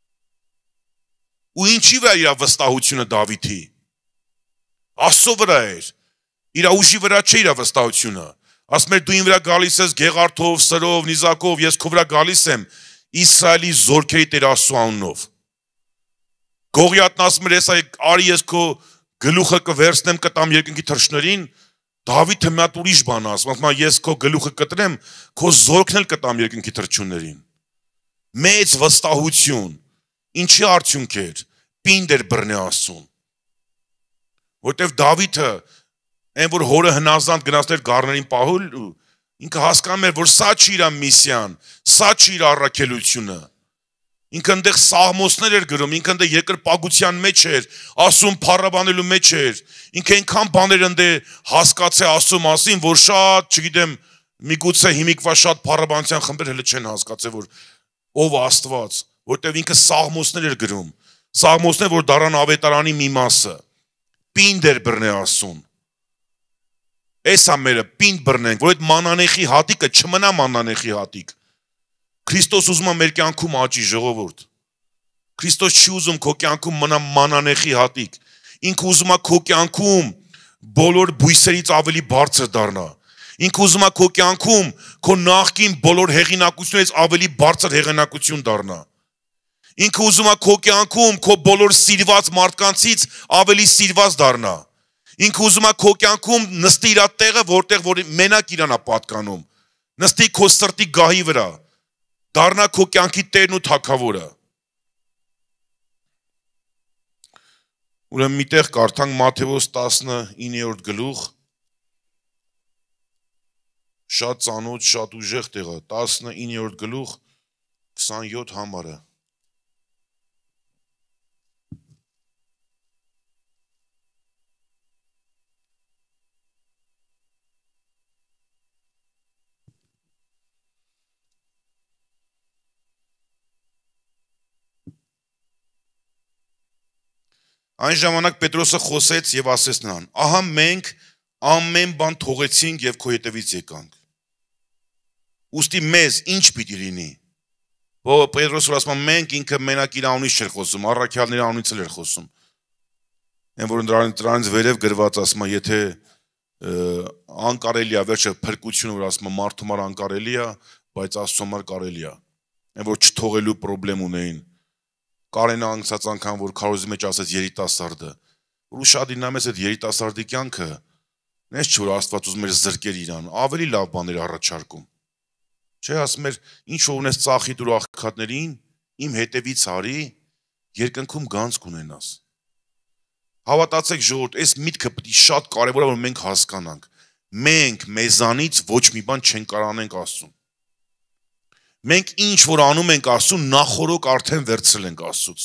Ու ինչի վրա իր վստահությունը Դավիթի։ Աստծո վրա էր, իր ուժի վրա չէ իր վստահությունը, ասում էր դու իմ վրա գալիս ես գեղարդով, սրով, նիզակով, ես քո վրա գալիս եմ Իսրայելի զորքերի Տեր Աստծո անունով։ Գողիաթն ասում էր ես արի ես քո գլուխը կվերցնեմ կտամ երկնքի թռչներին, Դավիթը մի հատ ուրիշ բան ասում, ասում է ես քո գլուխը կտրեմ, քո զորքն էլ կտամ երկնքի թռչուններին։ Մեծ վստահություն, ինչի արդյունք էր, պինդ էր բռնի Աստծուն։ Որտեվ Դավիթը, այն որ հորը հնազանդ գնացներ գառներին պահել, ինքը հասկանում էր, որ սա չի իր միսիան, սա չի իր առաքելությունը։ Ինքը այնտեղ սաղմոսներ էր գրում, ինքը այնտեղ երկրպագության մեջ էր, Աստծուն փառաբանելու մեջ էր։ Ինքը այնքան բաներ այնտեղ հասկացե Աստծո մասին, որ շատ, չգիտեմ, միգուցե հիմիկվա շատ փառաբանության խմբեր հələ չեն հասկացել, որ ով Աստված, որտեվ ինքը սաղմոսներ էր գրում։ Սաղմոսներ, որ դառան ավետարանի մի մասը։ Պինդ էր բռնի Աստծուն։ Էս է մերը պինդ բռնենք, որ այդ մանանեխի հատիկը չմնա մանանեխի հատիկ։ Քրիստոս ուզում է մեր կյանքում աճի ժողովուրդ։ Քրիստոս չի ուզում քո կյանքում մնա մանանեխի հատիկ։ Ինքը ուզում է քո կյանքում բոլոր բույսերից ավելի բարձր դառնա։ Ինքը ուզում է քո կյանքում քո նախկին բոլոր հեղինակությունից ավելի բարձր հեղինակություն դառնա։ Ինքը ուզում է քո կյանքում քո բոլոր սիրված մարդկանցից ավելի սիրված դառնա։ Ինքը ուզում է քո կյանքում նստի իր տեղը, որտեղ որ մենակ իրան է պատկանում։ Նստի քո սրտի գահի վրա։ Դառնա քո կյանքի տերն ու թագավորը։ Ուրեմն միտեղ կարդանք Մատթեոս տասնիններորդ գլուխ, շատ ծանոթ, շատ ուժեղ տեղ է, տասնիններորդ գլուխ, քսանյոթ համարը։ Այն ժամանակ Պետրոսը խոսեց եւ ասեց նրան. ահա մենք ամեն բան թողեցինք եւ քո հետևից եկանք։ Ուստի մեզ ինչ պիտի լինի։ Ո Պետրոսը ասում մենք ինքը մենակ իր անունից չէր խոսում, առաքյալների անունից էր խոսում։ Այն որ դրանից վերև գրված ասում է, եթե անկարելի է, վերջը փրկությունը որ ասում է մարդու համար անկարելի է, բայց Աստծո համար կարելի է։ Այն որ չթողելու խնդրեմ ունեին։ Կարեն անգցած անգամ, որ քարոզի մեջ ասեց երիտասարդը, որ ուշադիր նայես այդ երիտասարդի կյանքը, նես չէ որ Աստված ուզում էր զրկեր իրան, ավելի լավ բաներ առաջարկում։ Չէ, ասում էր, ինչ որ ունես ծախի դուր աղքատներին, իմ հետևից արի, երկնքում գանձ կունենաս։ Հավատացեք ժողովուրդ, այս միտքը պետք է շատ կարևոր է, որ մենք հասկանանք։ Մենք մեզանից ոչ մի բան չենք կարող անենք Աստծուն։ Մենք ինչ որ անում ենք Աստծուն, նախորոք արդեն վերցրել ենք Աստծուց։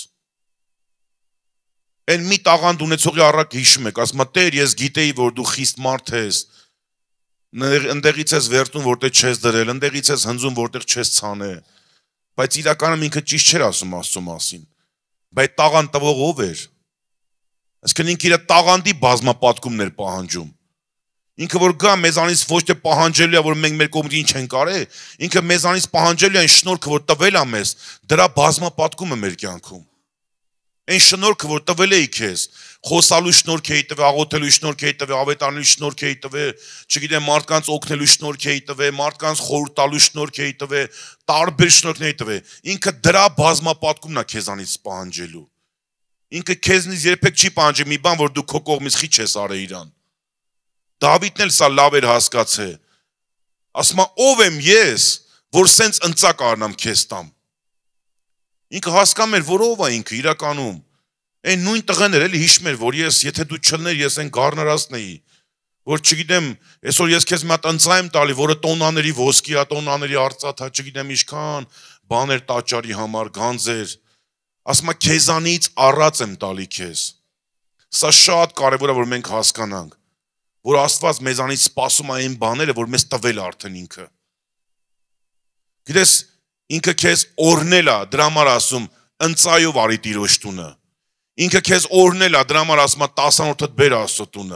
Այն մի տաղանդ ունեցողի առակ հիշում եք, ասում է Տեր, ես գիտեի, որ դու խիստ մարդ ես, ընդեղից ես վերտուն, որտեղ չես դրել, ընդեղից ես հնձում, որտեղ չես ցանել, բայց իրականում ինքը ճիշտ չէր ասում Աստծո մասին։ Բայց տաղանդ տվող ով էր։ Այսինքն ինքը իր տաղանդի բազմապատկումներ պահանջում։ Ինքը որ գա մեզանից ոչ թե պահանջելու է, որ մենք մեր կողմից ինչ ենք արել, ինքը մեզանից պահանջելու է այն շնորհքը, որ տվել է մեզ, դրա բազմապատկումը մեր կյանքում։ Այն շնորհքը, որ տվել էի քեզ, խոսալու շնորհք էի տվել, աղոթելու շնորհք էի տվել, ավետարանելու շնորհք էի տվել, չգիտեմ, մարդկանց օգնելու շնորհք էի տվել, մարդկանց խորհուրդ տալու շնորհք էի տվել, տարբեր շնորհքներ էի տվել։ Ինքը դրա բազմապատկումն է քեզանից պահանջելու։ Ինքը քեզնից երբեք չի պահանջի մի բան, որ դու քո կողմից խիչ ես արել իրան։ Դավիթն էլ սա լավ էր հասկացել։ Ասում է, ով եմ ես, որ սենց ընծակ առնամ քեզ տամ։ Ինքը հասկանում էր, որ ով է ինքը իրականում։ Այն նույն տղեն էր, էլի հիշում էր, որ ես, եթե դու չլներ, ես այն գառնարածն էի, որ չգիտեմ, այսօր ես քեզ մի հատ ընծա եմ տալի, որը տոնաների ոսկի է, տոնաների արծաթ է, չգիտեմ ինչքան բաներ տաճարի համար, գանձեր։ Ասում է, քեզանից առած եմ տալի քեզ։ Սա շատ կարևոր է, որ մենք հասկանանք, որ Աստված մեզանից սպասում է այն բաները, որ մեզ տվել է արդեն ինքը։ Գիտես, ինքը քեզ օրհնել է, դրա համար ասում, ընծայով արի Տիրոջ տունը։ Ինքը քեզ օրհնել է, դրա համար ասում է, տասանորդդ բեր Աստծո տունը։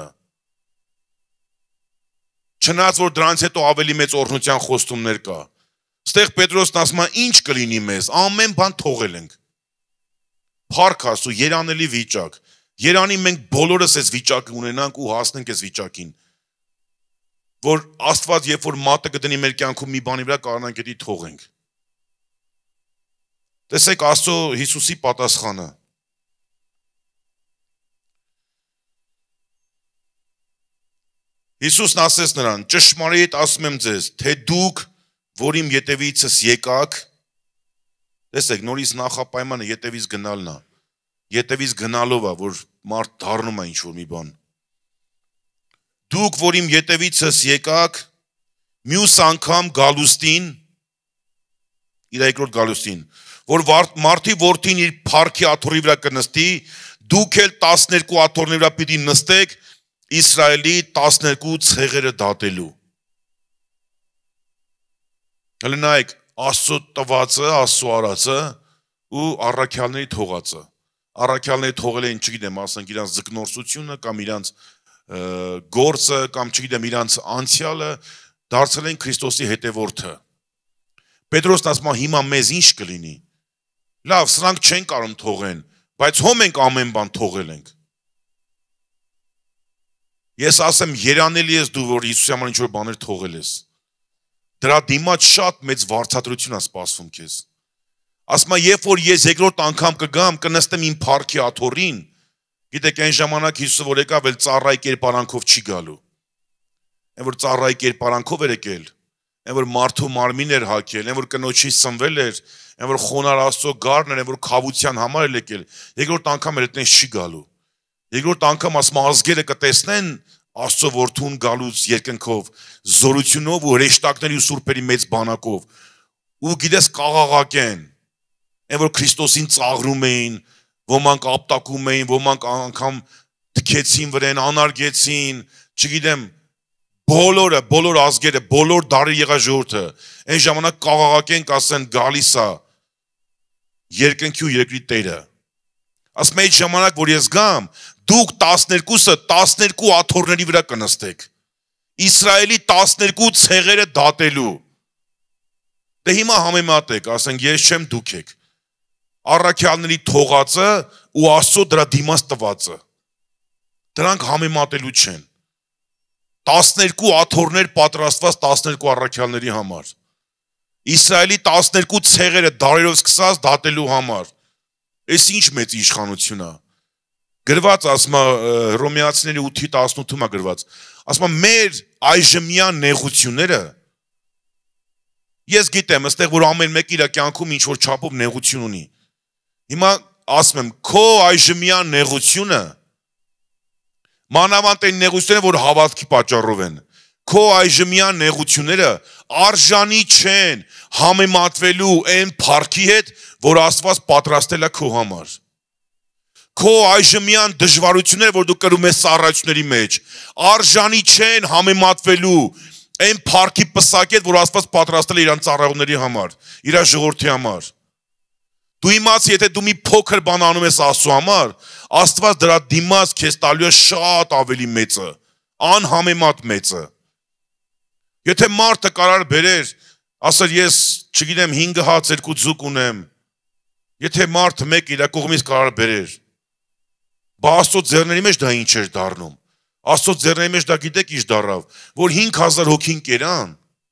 Չնայած որ դրանից հետո ավելի մեծ օրհնության խոստումներ կա։ Ստեղ Պետրոսն ասում է, ինչ կլինի մեզ, ամեն բան թողել ենք։ Փառք Աստծո, երանելի վիճակ։ Երանի մենք բոլորս այս վիճակը ունենանք ու հասնենք այս վիճակին, որ Աստված երբ որ մատը կդնի մեր կյանքում մի բանի վրա կարողանանք դա թողենք։ Տեսեք Աստծո Հիսուսի պատասխանը։ Հիսուսն ասեց նրան, ճշմարիտ ասում եմ ձեզ, թե դուք, որ իմ ետևիցս եկաք, տեսեք, նորից նախապայմանը ետևից գնալն է, ետևից գնալով է, որ մարդ դառնում է ինչ-որ մի բան։ Դուք, որ իմ ետևիցս եկաք, մյուս անգամ գալուստին, իր երկրորդ գալուստին, որ մարդի որդին իր փառքի աթոռի վրա կնստի, դուք էլ տասներկու աթոռների վրա պիտի նստեք, Իսրայելի տասներկու ցեղերը դատելու։ Հələ նայեք, Աստծո տվածը, Աստծո արածը ու առաքյալների թողածը։ Առաքյալների թողել են, չգիտեմ, ասենք իրանց ձկնորսությունը կամ իրանց գործը կամ չգիտեմ, իրանց անցյալը դարձել են Քրիստոսի հետևորդը։ Պետրոսն ասում է, հիմա մեզ ինչ կլինի։ Լավ, սրանք չեն կարող թողեն, բայց հո մենք ամեն բան թողել ենք։ Ես ասեմ, երանելի ես դու, որ Հիսուսի համար ինչ-որ բաներ թողել ես։ Դրա դիմաց շատ մեծ վարձատրություն է սպասվում քեզ։ Ասում է, երբ որ ես երկրորդ անգամ կգամ, կնստեմ իմ փառքի աթոռին, գիտեք, այն ժամանակ Հիսուսը որ եկավ, էլ ծառայի կերպարանքով չի գալու։ Այն որ ծառայի կերպարանքով էր եկել, այն որ մարդու մարմին էր հագել, այն որ կնոջից սնվել էր, այն որ խոնար Աստծո գառն էր, այն որ խավության համար էր եկել, երկրորդ անգամ էլ այդպես չի գալու։ Երկրորդ անգամ ասում ազգերը կտեսնեն Աստծո որդուն գալուց երկնքով, զորությունով ու հրեշտակների ու սուրբերի մեծ բանակով, ու գիտես կաղաղակեն, այն որ Քրիստոսին ծաղրում էին, ոմանք ապտակում էին, ոմանք անգամ թքեցին վրան, անարգեցին, չգիտեմ, բոլորը, բոլոր ազգերը, բոլոր դարի եղած ժողովուրդը, այն ժամանակ կաղաղակեն, կասեն գալիս է երկնքի ու երկրի Տերը։ Ասում է այդ ժամանակ, որ ես գամ, դուք տասներկուսը տասներկու աթոռների վրա կնստեք։ Իսրայելի տասներկու ցեղերը դատելու։ Դե հիմա համեմատեք, ասենք ես չեմ, դուք եք։ Առաքյալների թողածը ու Աստծո դրա դիմաց տվածը։ Դրանք համեմատելու չեն։ տասներկու աթոռներ պատրաստված տասներկու առաքյալների համար։ Իսրայելի տասներկու ցեղերը դարերով սկսած դատելու համար։ Այս ինչ մեծ իշխանություն է։ Գրված, ասում է Հռոմեացիների ութի տասնութում է գրված։ Ասում է մեր այժմյան նեղությունները, ես գիտեմ, այստեղ որ ամեն մեկ իր կյանքում ինչ որ չափով նեղություն ունի։ Հիմա ասում եմ, քո այժմյան նեղությունը, մանավանդ այն նեղությունները, որ հավատքի պատճառով են, քո այժմյան նեղությունները արժանի չեն համեմատվելու այն փառքի հետ, որ Աստված պատրաստել է քո համար։ Քո այժմյան դժվարությունները, որ դու կրում ես ծառայությունների մեջ, արժանի չեն համեմատվելու այն փառքի պսակի հետ, որ Աստված պատրաստել է իր ծառայողների համար, իր ժողովրդի համար։ Դու իմաց, եթե դու մի փոքր բան անում ես Աստծո համար, Աստված դրա դիմաց քեզ տալու է շատ ավելի մեծը, Անհամեմատ մեծը։ Եթե մարդը կարար բերեր, ասեր ես, չգիտեմ, հինգ հաց, երկու ձուկ ունեմ, եթե մարդը մեկ իր կողմից կարար բերեր, բա Աստծո ձեռների մեջ դա ինչ էր դառնում։ Աստծո ձեռների մեջ դա գիտեք ինչ դառավ, որ հինգ հազար հոգին կերան,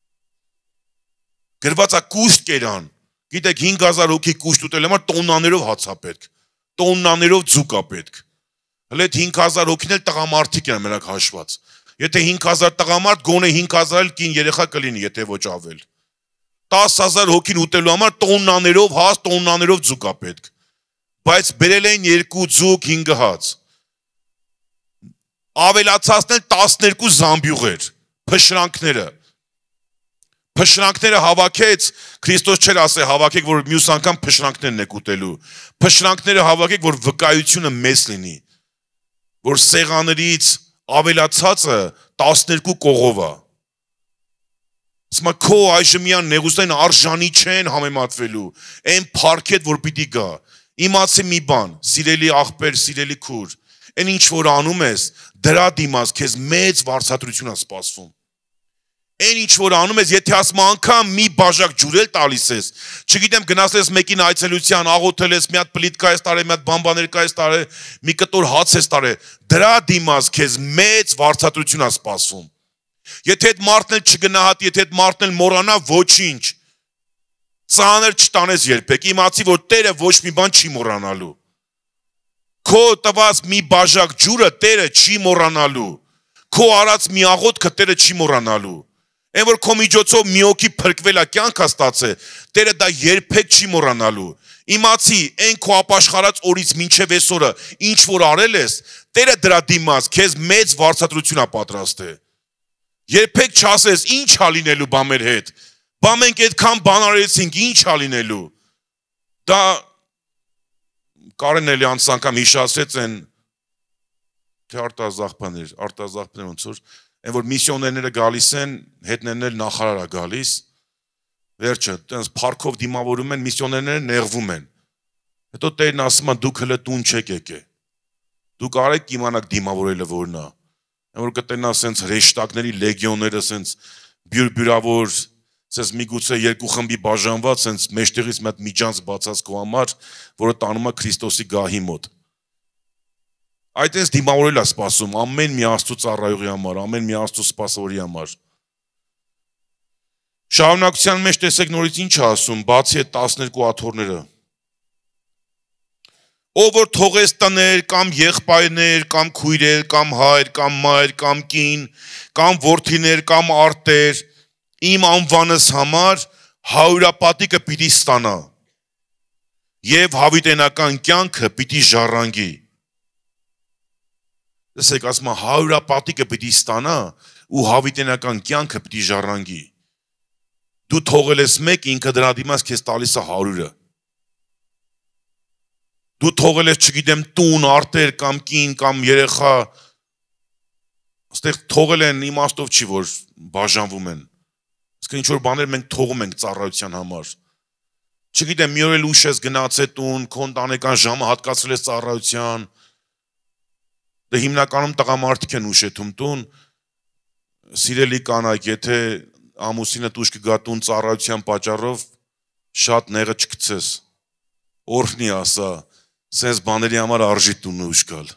գրվածա կուշտ կերան, գիտեք հինգ հազար հոգի կուշտ ուտել համար տոննաներով հաց է պետք, տոննաներով ձուկ է պետք։ Հələ այդ հինգ հազար հոգին էլ տղամարդիկ են մենակ հաշված։ Եթե հինգ հազար տղամարդ, գոնե հինգ հազար էլ կին երեխա կլինի, եթե ոչ ավել։ տասը հազար հոգին ուտելու համար տոննաներով հաց, տոննաներով ձուկ է պետք։ Բայց բերել էին երկու ձուկ, հինգ հաց։ Ավելացածն էլ տասներկու զամբյուղեր, փշրանքները։ Փշրանքները հավաքեց, Քրիստոս չէր ասել հավաքեք, որ մյուս անգամ փշրանքներն եք ուտելու։ Փշրանքները հավաքեք, որ վկայությունը մեծ լինի, որ սեղաներից ավելացածը տասներկու կողով է։ Ասում է քո այժմյան նեղուստային արժանի չեն համեմատվելու, այն փառքետ, որ պիտի գա։ Իմացի մի բան, սիրելի աղբեր, սիրելի քուր, այն ինչ որ անում ես, դրա դիմաց քեզ մեծ վարձատրություն է սպասվում։ Այն ինչ որ անում ես, եթե ասում անգամ մի բաժակ ջուր էլ տալիս ես, չգիտեմ գնացել ես մեկին այցելության, աղոթել ես, մի հատ պլիտկա ես տարել, մի հատ բամբաներկա ես տարել, մի կտոր հաց ես տարել, դրա դիմաց քեզ մեծ վարձատրություն է սպասվում։ Եթե այդ մարդն էլ չգնահատի, եթե այդ մարդն էլ մոռանա, ոչինչ։ Ծանր չտանես երբեք, իմացի, որ Տերը ոչ մի բան չի մոռանալու։ Քո տված մի բաժակ ջուրը Տերը չի մոռանալու։ Քո արած մի աղոթքը Տերը չի մոռանալու։ Այն որ քո միջոցով մի հոգի փրկվել է, կյանք է ստացել, Տերը դա երբեք չի մոռանալու։ Իմացի, այն քո ապաշխարած օրից մինչև այսօրը, ինչ որ արել ես, Տերը դրա դիմաց քեզ մեծ վարձատրություն է պատրաստել։ Երբեք չասես, ինչ ա լինելու բա մեր հետ։ Բա մենք այդքան բան արեցինք, ինչ ա լինելու։ Դա Կարեն էլի անց անգամ հիշացրեց են թե արտազաղբներ, արտազաղբներ ոնց որ այն որ միսիոներները գալիս են, հետներն էլ նախարար է գալիս, վերջը, տենց փառքով դիմավորում են, միսիոներները նեղվում են։ Հետո Տերն ասում է դուք հələ տուն չեք եկե։ Դուք արեք իմանաք դիմավորելը որն է։ Այն որ կտենա սենց հրեշտակների լեգիոնները սենց բյուրբյուրավոր, սենց միգուցե երկու խմբի բաժանված, սենց մեջտեղից մի հատ միջանց բացած քո համար, որը տանում է Քրիստոսի գահի մոտ։ Այդպես դիմավորել է սպասում ամեն մի Աստծո ծառայողի համար, ամեն մի Աստծո սպասավորի համար։ Շարունակության մեջ տեսեք նորից ինչ է ասում, բացի այդ տասներկու աթոռները։ Ով որ թողեց տներ, կամ եղբայրներ, կամ քույրեր, կամ հայր, կամ մայր, կամ կին, կամ որդիներ, կամ արտեր, իմ անվանս համար հարյուրապատիկը պիտի ստանա, և հավիտենական կյանքը պիտի ժառանգի։ Տեսեք, ասում է հարյուրապատիկը պիտի ստանա ու հավիտենական կյանքը պիտի ժառանգի։ Դու թողել ես մեկ, ինքը դրա դիմաց քեզ տալիս է հարյուրը։ Դու թողել ես, չգիտեմ, տուն, արտեր, կամ կին, կամ երեխա, այստեղ թողել են իմաստով չի, որ բաժանվում են։ Իսկ ինչ որ բաներ մենք թողում ենք ծառայության համար։ Չգիտեմ, մի օր էլ ուշ ես գնացել տուն, քո ընտանեկան ժամը հատկացրել ես ծառայության։ Դե հիմնականում տղամարդիկ են ուշեթում տուն, սիրելի կանայք, եթե ամուսինդ ուշ կգա տուն ծառայության պատճառով, շատ նեղը չգցես, օրհնի ասա, սենց բաների համար արժի տունը ուշ գալ։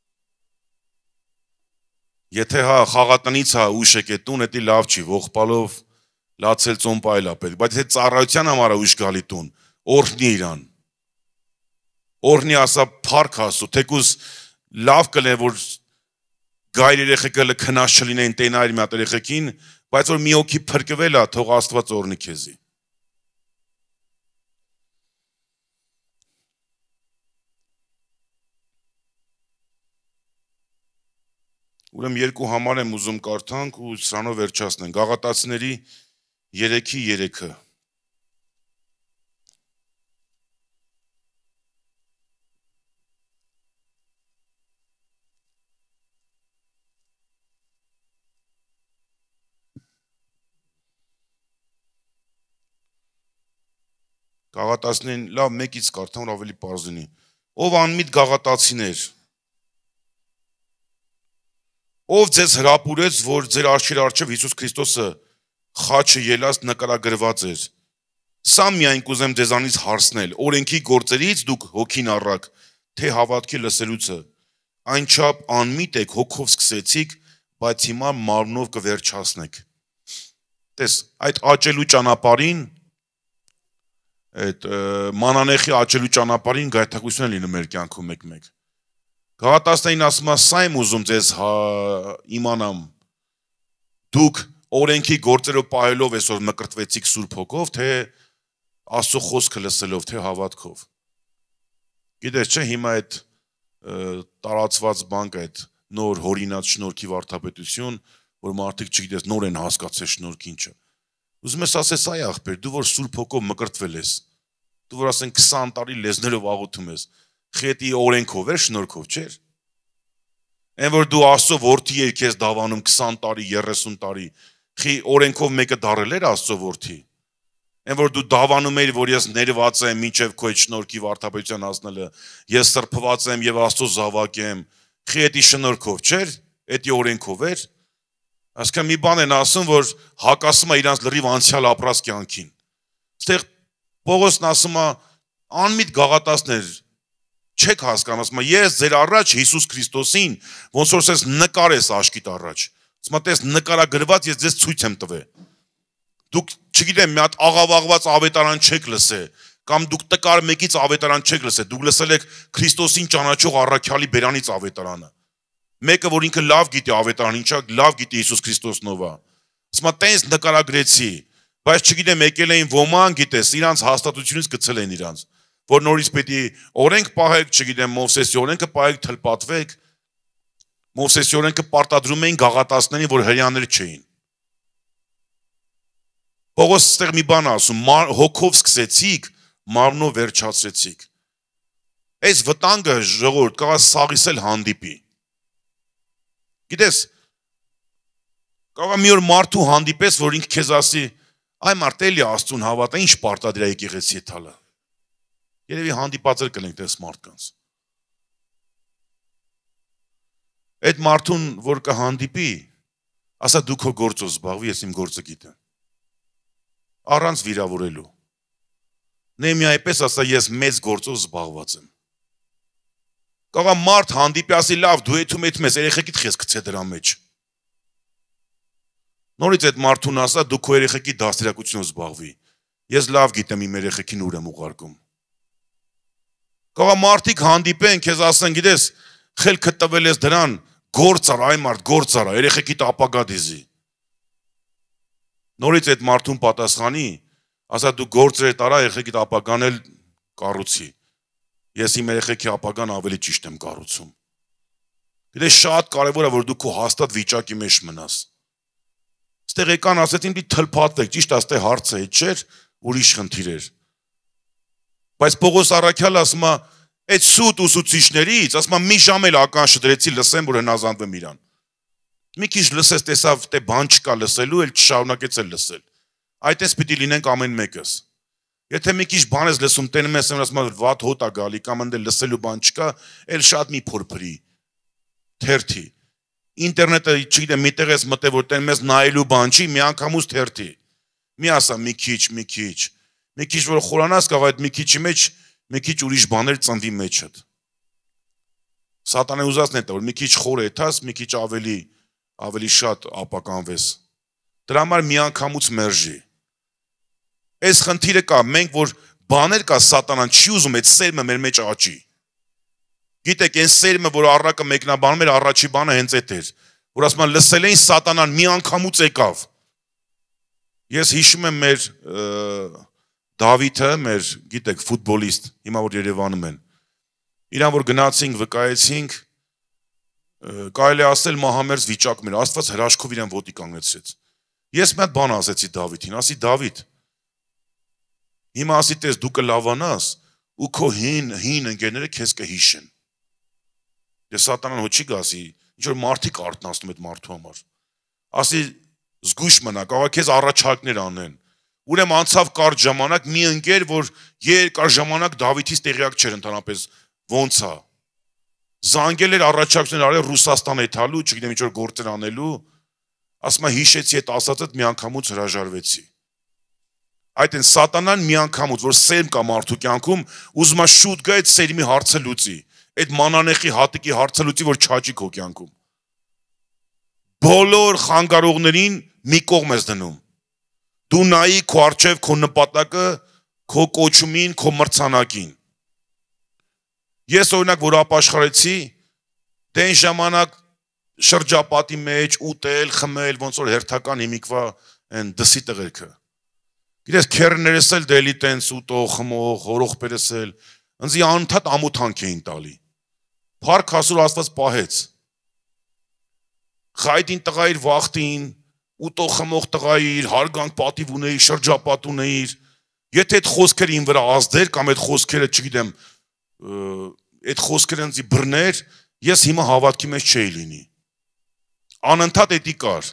Եթե հա խաղատնից հա ուշ եք է տուն, էդի լավ չի, ողբալով լացել ծոմպայել ա պետք, բայց եթե ծառայության համար ուշ գալի տուն, օրհնի իրան։ Օրհնի ասա, փառք Աստծո, թեկուզ լավ կլինի, որ գայր երեխեքը քնած չլինեն, տենայր մի հատ երեխեքին, բայց որ մի հոգի փրկվել է, թող Աստված օրհնի քեզի։ Ուրեմն երկու համար եմ ուզում կարդանք ու սրանով վերջացնենք։ Գաղատացիների երեքի երեքը։ Գաղատացիներին լավ մեկից կարդամ, որ ավելի պարզ լինի։ Ով անմիտ գաղատացիներ, Ով ձեզ հրապուրեց, որ ձեր արջեր առջև Հիսուս Քրիստոսը խաչը ելած նկարագրված էր։ Սա միայն կուզեմ ձեզանից հարցնել, օրենքի գործերից դուք հոգին առաք, թե հավատքի լսելուցը, այնչափ անմիտ եք, հոգով սկսեցիք, բայց հիմա մարմնով կվերջացնեք։ Տես, այդ աճելու ճանապարհին, այդ մանանեխի աճելու ճանապարհին գայթակղություն է լինում մեր կյանքում մեկ-մեկ։ Գաղատացիներին ասում է, սա եմ ուզում ձեզ իմանամ, դուք օրենքի գործերով պահելով այսօր մկրտվեցիք Սուրբ Հոգով, թե Աստծո խոսքը լսելով, թե հավատքով։ Գիտես, չէ, հիմա այդ տարածված բանկ այդ նոր հորինած շնորհքի վարդապետություն, որ մարդիկ չգիտես նոր են հասկացել շնորհք ինչը։ Ուզում ես ասես, այ ախպեր, դու որ Սուրբ Հոգով մկրտվել ես, դու որ ասեն քսան տարի լեզներով աղոթում ես, խետի օրենքով է շնորհքով, չէ՞։ Այն որ դու Աստծո որդի ես քեզ դավանում քսան տարի, երեսուն տարի, խի օրենքով մեկը դարել էր Աստծո որդի։ Այն որ դու դավանում ես, որ ես ներված եմ մինչև քո այդ շնորհքի վարդապետության հասնելը, ես սրբված եմ եւ Աստծո զավակ եմ, խի էդի շնորհքով, չէ՞, էդի օրենքով էր։ Այսինքն մի բան են ասում, որ հակասում է իրանց լրիվ անցյալ ապրած կյանքին։ Այստեղ Պողոսն ասում է, անմիտ գաղատացներ, չեք հասկանում, ասում է, ես ձեր առաջ Հիսուս Քրիստոսին, ոնց որ ես նկարես աշկիտ առաջ։ Ասում է, տես նկարագրված ես ձեզ ցույց եմ տվել։ Դուք, չգիտեմ, մի հատ աղավաղված ավետարան չեք լսել, կամ դուք տկար մեկից ավետարան չեք լսել, դուք լսել եք Քրիստոսին ճանաչող առաքյալի բերանից ավետարանը։ Մեկը, որ ինքը լավ գիտի ավետարան, ինչա լավ գիտի Հիսուս Քրիստոսնով է։ Ասում է, տես նկարագրեցի, բայց չգիտեմ, եկել էին ոման, գիտես, իրանց հաստատությունից գցել են իրանց, որ նորից պետք է օրենք պահեք, չգիտեմ, Մովսեսի օրենքը պահեք, թլպատվեք։ Մովսեսի օրենքը պարտադրում էին գաղատացներին, որ հրեաներ չէին։ Պողոս ստեղ մի բան ասում, հոգով սկսեցիք, մարմնով վերջացրեցիք։ Այս վտանգը ժողովուրդ կարող է սաղից էլ հանդիպի։ Գիտես, կարող է մի օր մարդու հանդիպես, որ ինքը քեզ ասի, այ մարդ էլի Աստծուն հավատա, ինչ պարտադիր է եկեղեցի եթալը։ Երևի հանդիպած էլ կլենք տես մարդկանց։ Այդ մարդուն, որ կհանդիպի, ասա դու քո գործով զբաղվի, ես իմ գործը գիտեմ։ Առանց վիրավորելու։ Նեհեմիայի պես ասա, ես մեծ գործով զբաղված եմ։ Կարող է մարդ հանդիպի, ասի լավ, դու եթում եթում ես, երեխեքիդ խես գցե դրա մեջ։ Նորից այդ մարդուն ասա, դու քո երեխեքի դաստիարակությունով զբաղվի։ Ես լավ գիտեմ իմ երեխեքին ուր եմ ուղարկում։ Կարող է մարդիկ հանդիպեն, քեզ ասեն, գիտես, խելքը տվել ես դրան, գործ արա, այ մարդ, գործ արա, երեխեքիդ ապագա դիզի։ Նորից այդ մարդուն պատասխանի, ասա դու գործեր տարա, երեխեքիդ ապագան էլ կառուցի։ Ես իմ երեխեքի ապագան ավելի ճիշտ եմ կառուցում։ Գիտես, շատ կարևոր է, որ դու քո հաստատ վիճակի մեջ մնաս։ Ստեղ եկան ասեցին, դի թլփատվեք, ճիշտ ասતે հարցը հետ չէր, ուրիշ խնդիր էր։ Բայց Պողոս առաքյալը ասում է, այդ սուտ ուսուցիչներից, ասում է, մի ժամ էլ ական շդրեցի լսեմ, որ հնազանդվեմ իրան։ Մի քիչ լսես, տեսավ, թե բան չկա լսելու, էլ չշարունակեց էլ լսել։ Այդպես պիտի լինենք ամեն մեկս։ Եթե մի քիչ բան ես լսում, տենում ես, ասում եմ, վատ հոտ է գալի, կամ ընդ լսելու բան չկա, էլ շատ մի փորփրի։ Թերթի։ Ինտերնետը, չգիտեմ, միտեղ ես մտել, որ տենում ես նայելու բան չի, մի անգամուց թերթի։ Մի ասա, մի քիչ, մի քիչ։ Մի քիչ որ խորանաս, կարող այդ մի քիչի մեջ, մի քիչ ուրիշ բաներ ծնվի մեջդ։ Սատանան ուզածն է դա, որ մի քիչ խոր եթաս, մի քիչ ավելի, ավելի շատ ապականվես։ Դրա համար մի անգամուց մերժի։ Այս խնդիրը կա, մենք որ բաներ կա սատանան չի ուզում այդ սերմը մեր մեջ աճի։ Գիտեք, այն սերմը, որ առակը մեկնաբանում էր, առաջի բանը հենց այդ էր, որ ասում են լսել էին սատանան մի անգամուց եկավ։ Ես հիշում եմ մեր Դավիթը, մեր, գիտեք, ֆուտբոլիստ, հիմա որ Երևանում են, իրան որ գնացինք, վկայեցինք, կարելի ասել մահամերձ վիճակում էր, Աստված հրաշքով իրան ոտի կանգնեցրեց։ Ես մի հատ բան ասեցի Դավիթին, ասի Դավիթ, հիմա ասի տես դու կլավանաս ու քո հին հին ընկերները քեզ կհիշեն։ Ես սատանան հո չի գասի, ինչ որ մարդիկ արթնացնում այդ մարդու համար։ Ասի զգույշ մնա, կարող է քեզ առաջարկներ անեն։ Ուրեմն անցավ կարճ ժամանակ մի ընկեր, որ երկար ժամանակ Դավիթից տեղյակ չէր ընդհանրապես ոնց է։ զանգել էր առաջարկություններ արել Ռուսաստան եթալու, չգիտեմ ինչ որ գործեր անելու, ասում եմ հիշեցի այդ ասածդ մի անգամուց հրաժարվեցի։ Այդ են սատանան մի անգամուց, որ սերմ կա մարդու կյանքում, ուզում է շուտ գա այդ սերմի հարցը լուծի, այդ մանանեխի հատիկի հարցը լուծի, որ չաճի քո կյանքում։ Բոլոր խանգարողներին մի կողմ ես դնում։ Դու նայի քո առջև քո նպատակը, քո կոչումին, քո մրցանակին։ Ես օրինակ որ ապաշխարեցի, դե այն ժամանակ շրջապատի մեջ ուտել, խմել, ոնց որ հերթական հիմիկվա այն դսի տղերքը։ Գիտես քերներս էլ դելի տենց ուտող, խմող, հորողբերս էլ, ինձ անընդհատ ամոթանք էին տալի։ Փառք Աստծո Աստված պահեց։ Խայտին տղա իր վախտին, ուտող խմող տղա իր, հարգանք պատիվ ունեի, շրջապատ ունեի։ Եթե այդ խոսքերը ին վրա ազդեր կամ այդ խոսքերը, չգիտեմ, այդ խոսքերը ինձ բռներ, ես հիմա հավատքի մեջ չէի լինի։ Անընդհատ էդի կար։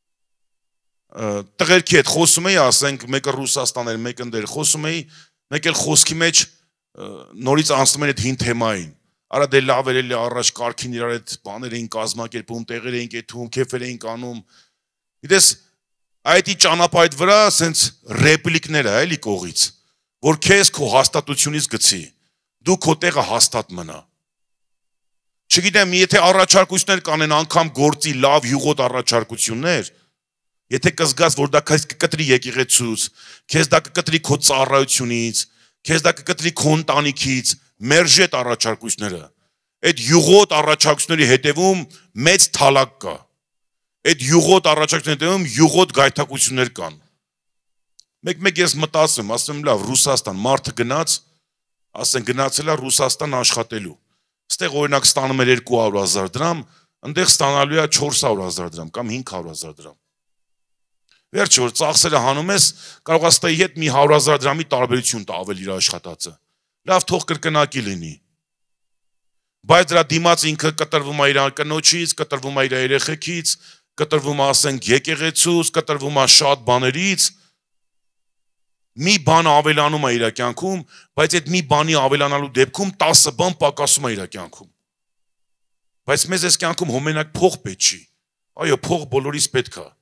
Տղերքի հետ խոսում էի, ասենք, մեկը Ռուսաստան էր, մեկը դեր խոսում էի, մեկ էլ խոսքի մեջ նորից անցնում էր այդ հին թեմային։ Արա դե լավ էր էլի առաջ կարգին իրար այդ բաներ էին կազմակերպում, տեղեր էին կեթում, քեֆեր էին կանում։ Գիտես, այդի ճանապարհի վրա սենց ռեպլիկներ է էլի կողից, որ քեզ քո հաստատությունից գցի։ Դու քո տեղը հաստատ մնա։ Չգիտեմ, եթե առաջարկություններ կանեն անգամ գործի լավ յուղոտ առաջարկություններ, եթե կզգաս, որ դա քեզ կկտրի եկեղեցուց, քեզ դա կկտրի քո ծառայությունից, քեզ դա կկտրի քո ընտանիքից, մերժի այդ առաջարկությունները։ Այդ յուղոտ առաջարկությունների հետևում մեծ թալակ կա։ Այդ յուղոտ առաջարկությունների հետևում յուղոտ գայթակղություններ կան։ Մեկ-մեկ ես մտածում, ասում եմ լավ, Ռուսաստան մարդը գնաց, ասեն գնացել է Ռուսաստան աշխատելու։ Ստեղ օրինակ ստանում էր երկու հարյուր հազար դրամ, այնտեղ ստանալու է չորս հարյուր հազար դրամ կամ հինգ հարյուր հազար դրամ։ Վերջը որ ծախսերը հանում ես, կարող է ստեի հետ մի հարյուր հազար դրամի տարբերություն տա ավել իր աշխատածը։ Լավ թող կրկնակի լինի։ Բայց դրա դիմաց ինքը կտրվում է իր կնոջից, կտրվում է իր երեխեքից, կտրվում է ասենք եկեղեցուց, կտրվում է շատ բաներից։ Մի բան ավելանում է իր կյանքում, բայց այդ մի բանի ավելանալու դեպքում տասը բան պակասում է իր կյանքում։ Բայց մեզ այս կյանքում հոմենակ փող պետք չի։ Այո, փող բոլորիս պետք է։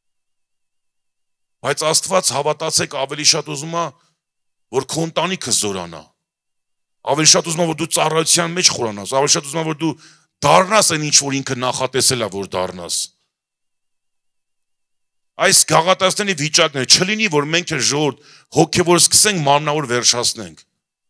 Բայց Աստված հավատացեք ավելի շատ ուզում է, որ քո ընտանիքը զորանա։ Ավելի շատ ուզում է, որ դու ծառայության մեջ խորանաս, ավելի շատ ուզում է, որ դու դառնաս այն ինչ որ ինքը նախատեսել է, որ դառնաս։ Այս գաղատացների վիճակները չլինի, որ մենք էլ ժողովուրդ հոգևոր սկսենք մարմնավոր վերջացնենք։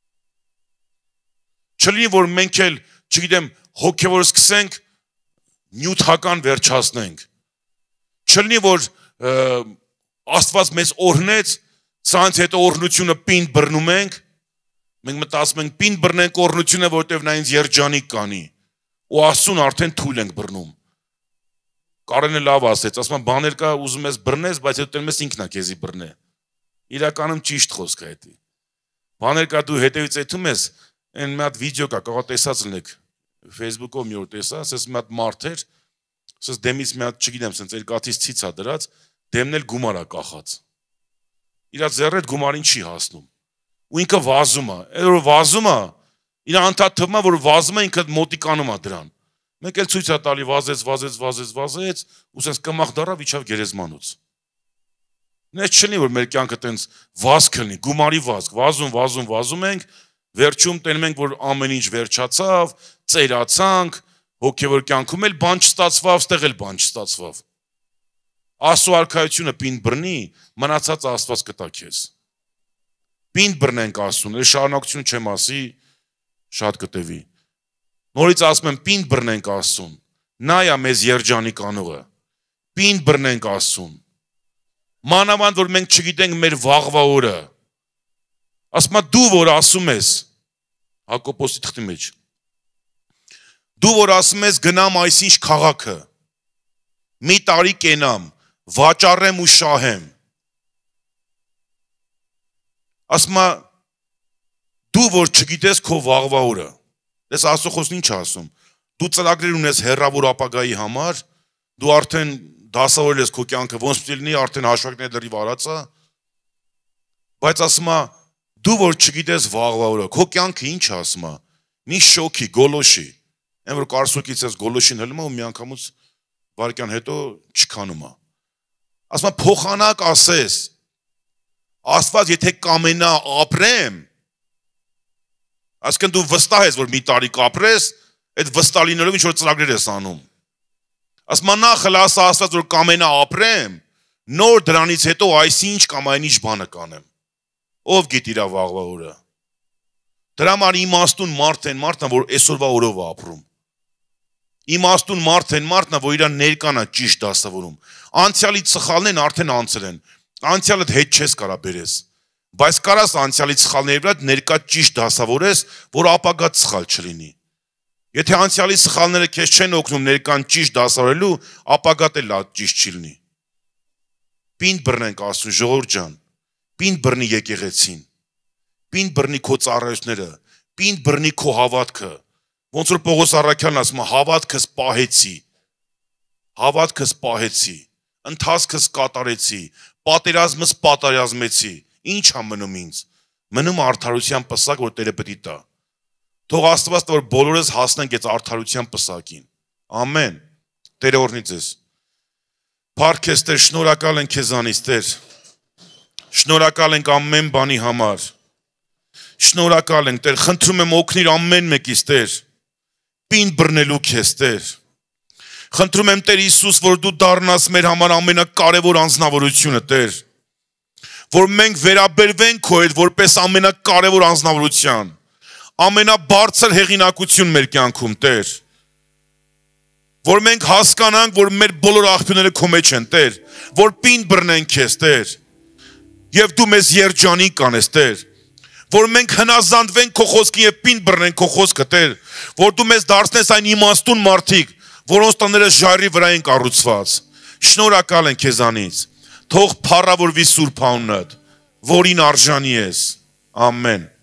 Չլինի, որ մենք էլ, չգիտեմ, հոգևոր սկսենք նյութական վերջացնենք։ Չլինի, որ Աստված մեզ օրհնեց, սրանց հետո օրհնությունը պինդ բռնում ենք, մենք մտածում ենք պինդ բռնենք օրհնությունը, որտեղ նա ինձ երջանիկ կանի, ու Աստծուն արդեն թույլ ենք բռնում։ Կարենը լավ ասեց, ասում եմ բաներ կա ուզում ես բռնես, բայց հետո տենում ես ինքն է քեզի բռնե։ Իրականում ճիշտ խոսք է դա։ Բաներ կա դու հետևից այդում ես, այն մի հատ վիդեո կա, կարող տեսած լինեք Facebook-ով մի օր տեսա, ասես մի հատ մարդ էր, ասես դեմից մի հատ, չգիտեմ, սենց երկաթից ցից է դրած, դեմն էլ գումար է կախած։ Իր ձեռը այդ գումարին չի հասնում։ Ու ինքը վազում է, այդ որ վազում է, իր անդադ թվում է, որ վազում է ինքը մոտիկանում է դրան։ Մեկ էլ ցույց է տալի վազեց, վազեց, վազեց, վազեց, ու սենց կմախ դարավ իջավ գերեզմանոց։ Նես չլինի, որ մեր կյանքը տենց վազք լինի, գումարի վազք, վազում, վազում, վազում ենք, վերջում տենում ենք, որ ամեն ինչ վերջացավ, ծերացանք, հոգևոր կյանքում էլ բան չստացվավ, ստեղ էլ բան չստացվավ։ Աստծո արքայությունը պինդ բռնի, մնացած Աստված կտա քեզ։ Պինդ բռնենք Աստծուն, այս շարունակությունը չեմ ասի, շատ կտևի։ Նորից ասում եմ պինդ բռնենք Աստծուն, նա է մեզ երջանիկ անողը, պինդ բռնենք Աստծուն, մանավանդ որ մենք չգիտենք մեր վաղվա օրը, ասում եմ դու որ ասում ես, Հակոբոսի թղթի մեջ, դու որ ասում ես գնամ այսինչ քաղաքը, մի տարի կենամ, վաճառեմ ու շահեմ, ասում եմ դու որ չգիտես քո վաղվա օրը, Ես Աստծո խոսքն ինչ ասում, դու ծրագրեր ունես հեռավոր ապագայի համար, դու արդեն դասավորել ես քո կյանքը, ոնց պետք է լինի, արդեն հաշվարկները դեռ վարած է, բայց ասում է, դու որ չգիտես վաղվա օրը, քո կյանքը ինչ ասում է, մի շոքի, գոլոշի, Այն որ կարսուկից ես գոլոշին հելում ու մի անգամուց վարկյան հետո չքանում է։ Ասում եմ փոխանակ ասես։ Աստված եթե կամենա ապրեմ, այսինքն դու վստահ ես որ մի տարի կապրես, այդ վստահ լինելով ինչ որ ծրագրեր ես անում։ Ասում եմ նախ հələ ասա Աստված որ կամենա ապրեմ, նոր դրանից հետո այսինչ կամ այնինչ բանը կանեմ։ Ով գիտի իր վաղվա օրը։ Դրա համար իմաստուն մարդ են մարդն որ այսօրվա օրով է ապրում։ Իմաստուն մարդ են մարդն որ իր ներկան է ճիշտ դասավորում։ Անցյալի սխալներն արդեն անցել են։ Անցյալդ հետ չես կարա բերես, բայց կարաս անցյալի սխալների վրա ներկա ճիշտ դասավորես, որ ապագա սխալ չլինի։ Եթե անցյալի սխալները քեզ չեն օգնում ներկան ճիշտ դասավորելու, ապագադ էլ ճիշտ չի լինի։ Պինդ բռնենք ասում ժողովուրդ ջան, պինդ բռնի եկեղեցին, պինդ բռնի քո ծառայությունները, պինդ բռնի քո հավատքը։ Ոնց որ Պողոս առաքյալն ասում է, հավատքս պահեցի, հավատքս պահեցի, ընթացքս կատարեցի, պատերազմս պատերազմեցի, ինչ է մնում ինձ, մնում արդարության պսակ, որ Տերը պետք է տա, թող Աստված որ բոլորս հասնենք այդ արդարության պսակին, ամեն, Տերը օրհնի ձեզ, փառք ես Տեր, շնորհակալ ենք քեզանից Տեր, շնորհակալ ենք ամեն բանի համար, շնորհակալ ենք Տեր, խնդրում եմ օգնիր ամեն մեկից Տեր, պինդ բռնելու քեզ Տեր, խնդրում եմ Տեր Հիսուս, որ դու դառնաս մեր համար ամենակարևոր անձնավորությունը Տեր, որ մենք վերաբերվենք քո հետ որպես ամենակարևոր անձնավորության, ամենաբարձր հեղինակություն մեր կյանքում Տեր, որ մենք հասկանանք, որ մեր բոլոր աղբյուրները քո մեջ են Տեր, որ պինդ բռնենք քեզ Տեր, եւ դու մեզ երջանիկ կանես Տեր, որ մենք հնազանդվենք քո խոսքին եւ պինդ բռնենք քո խոսքը Տեր, որ դու մեզ դարձնես այն իմաստուն մարդիկ, որոնց տները ժայռի վրա են կառուցված, շնորհակալ ենք քեզանից, թող փառավորվի Սուրբ անունդ, որին արժանի ես, ամեն։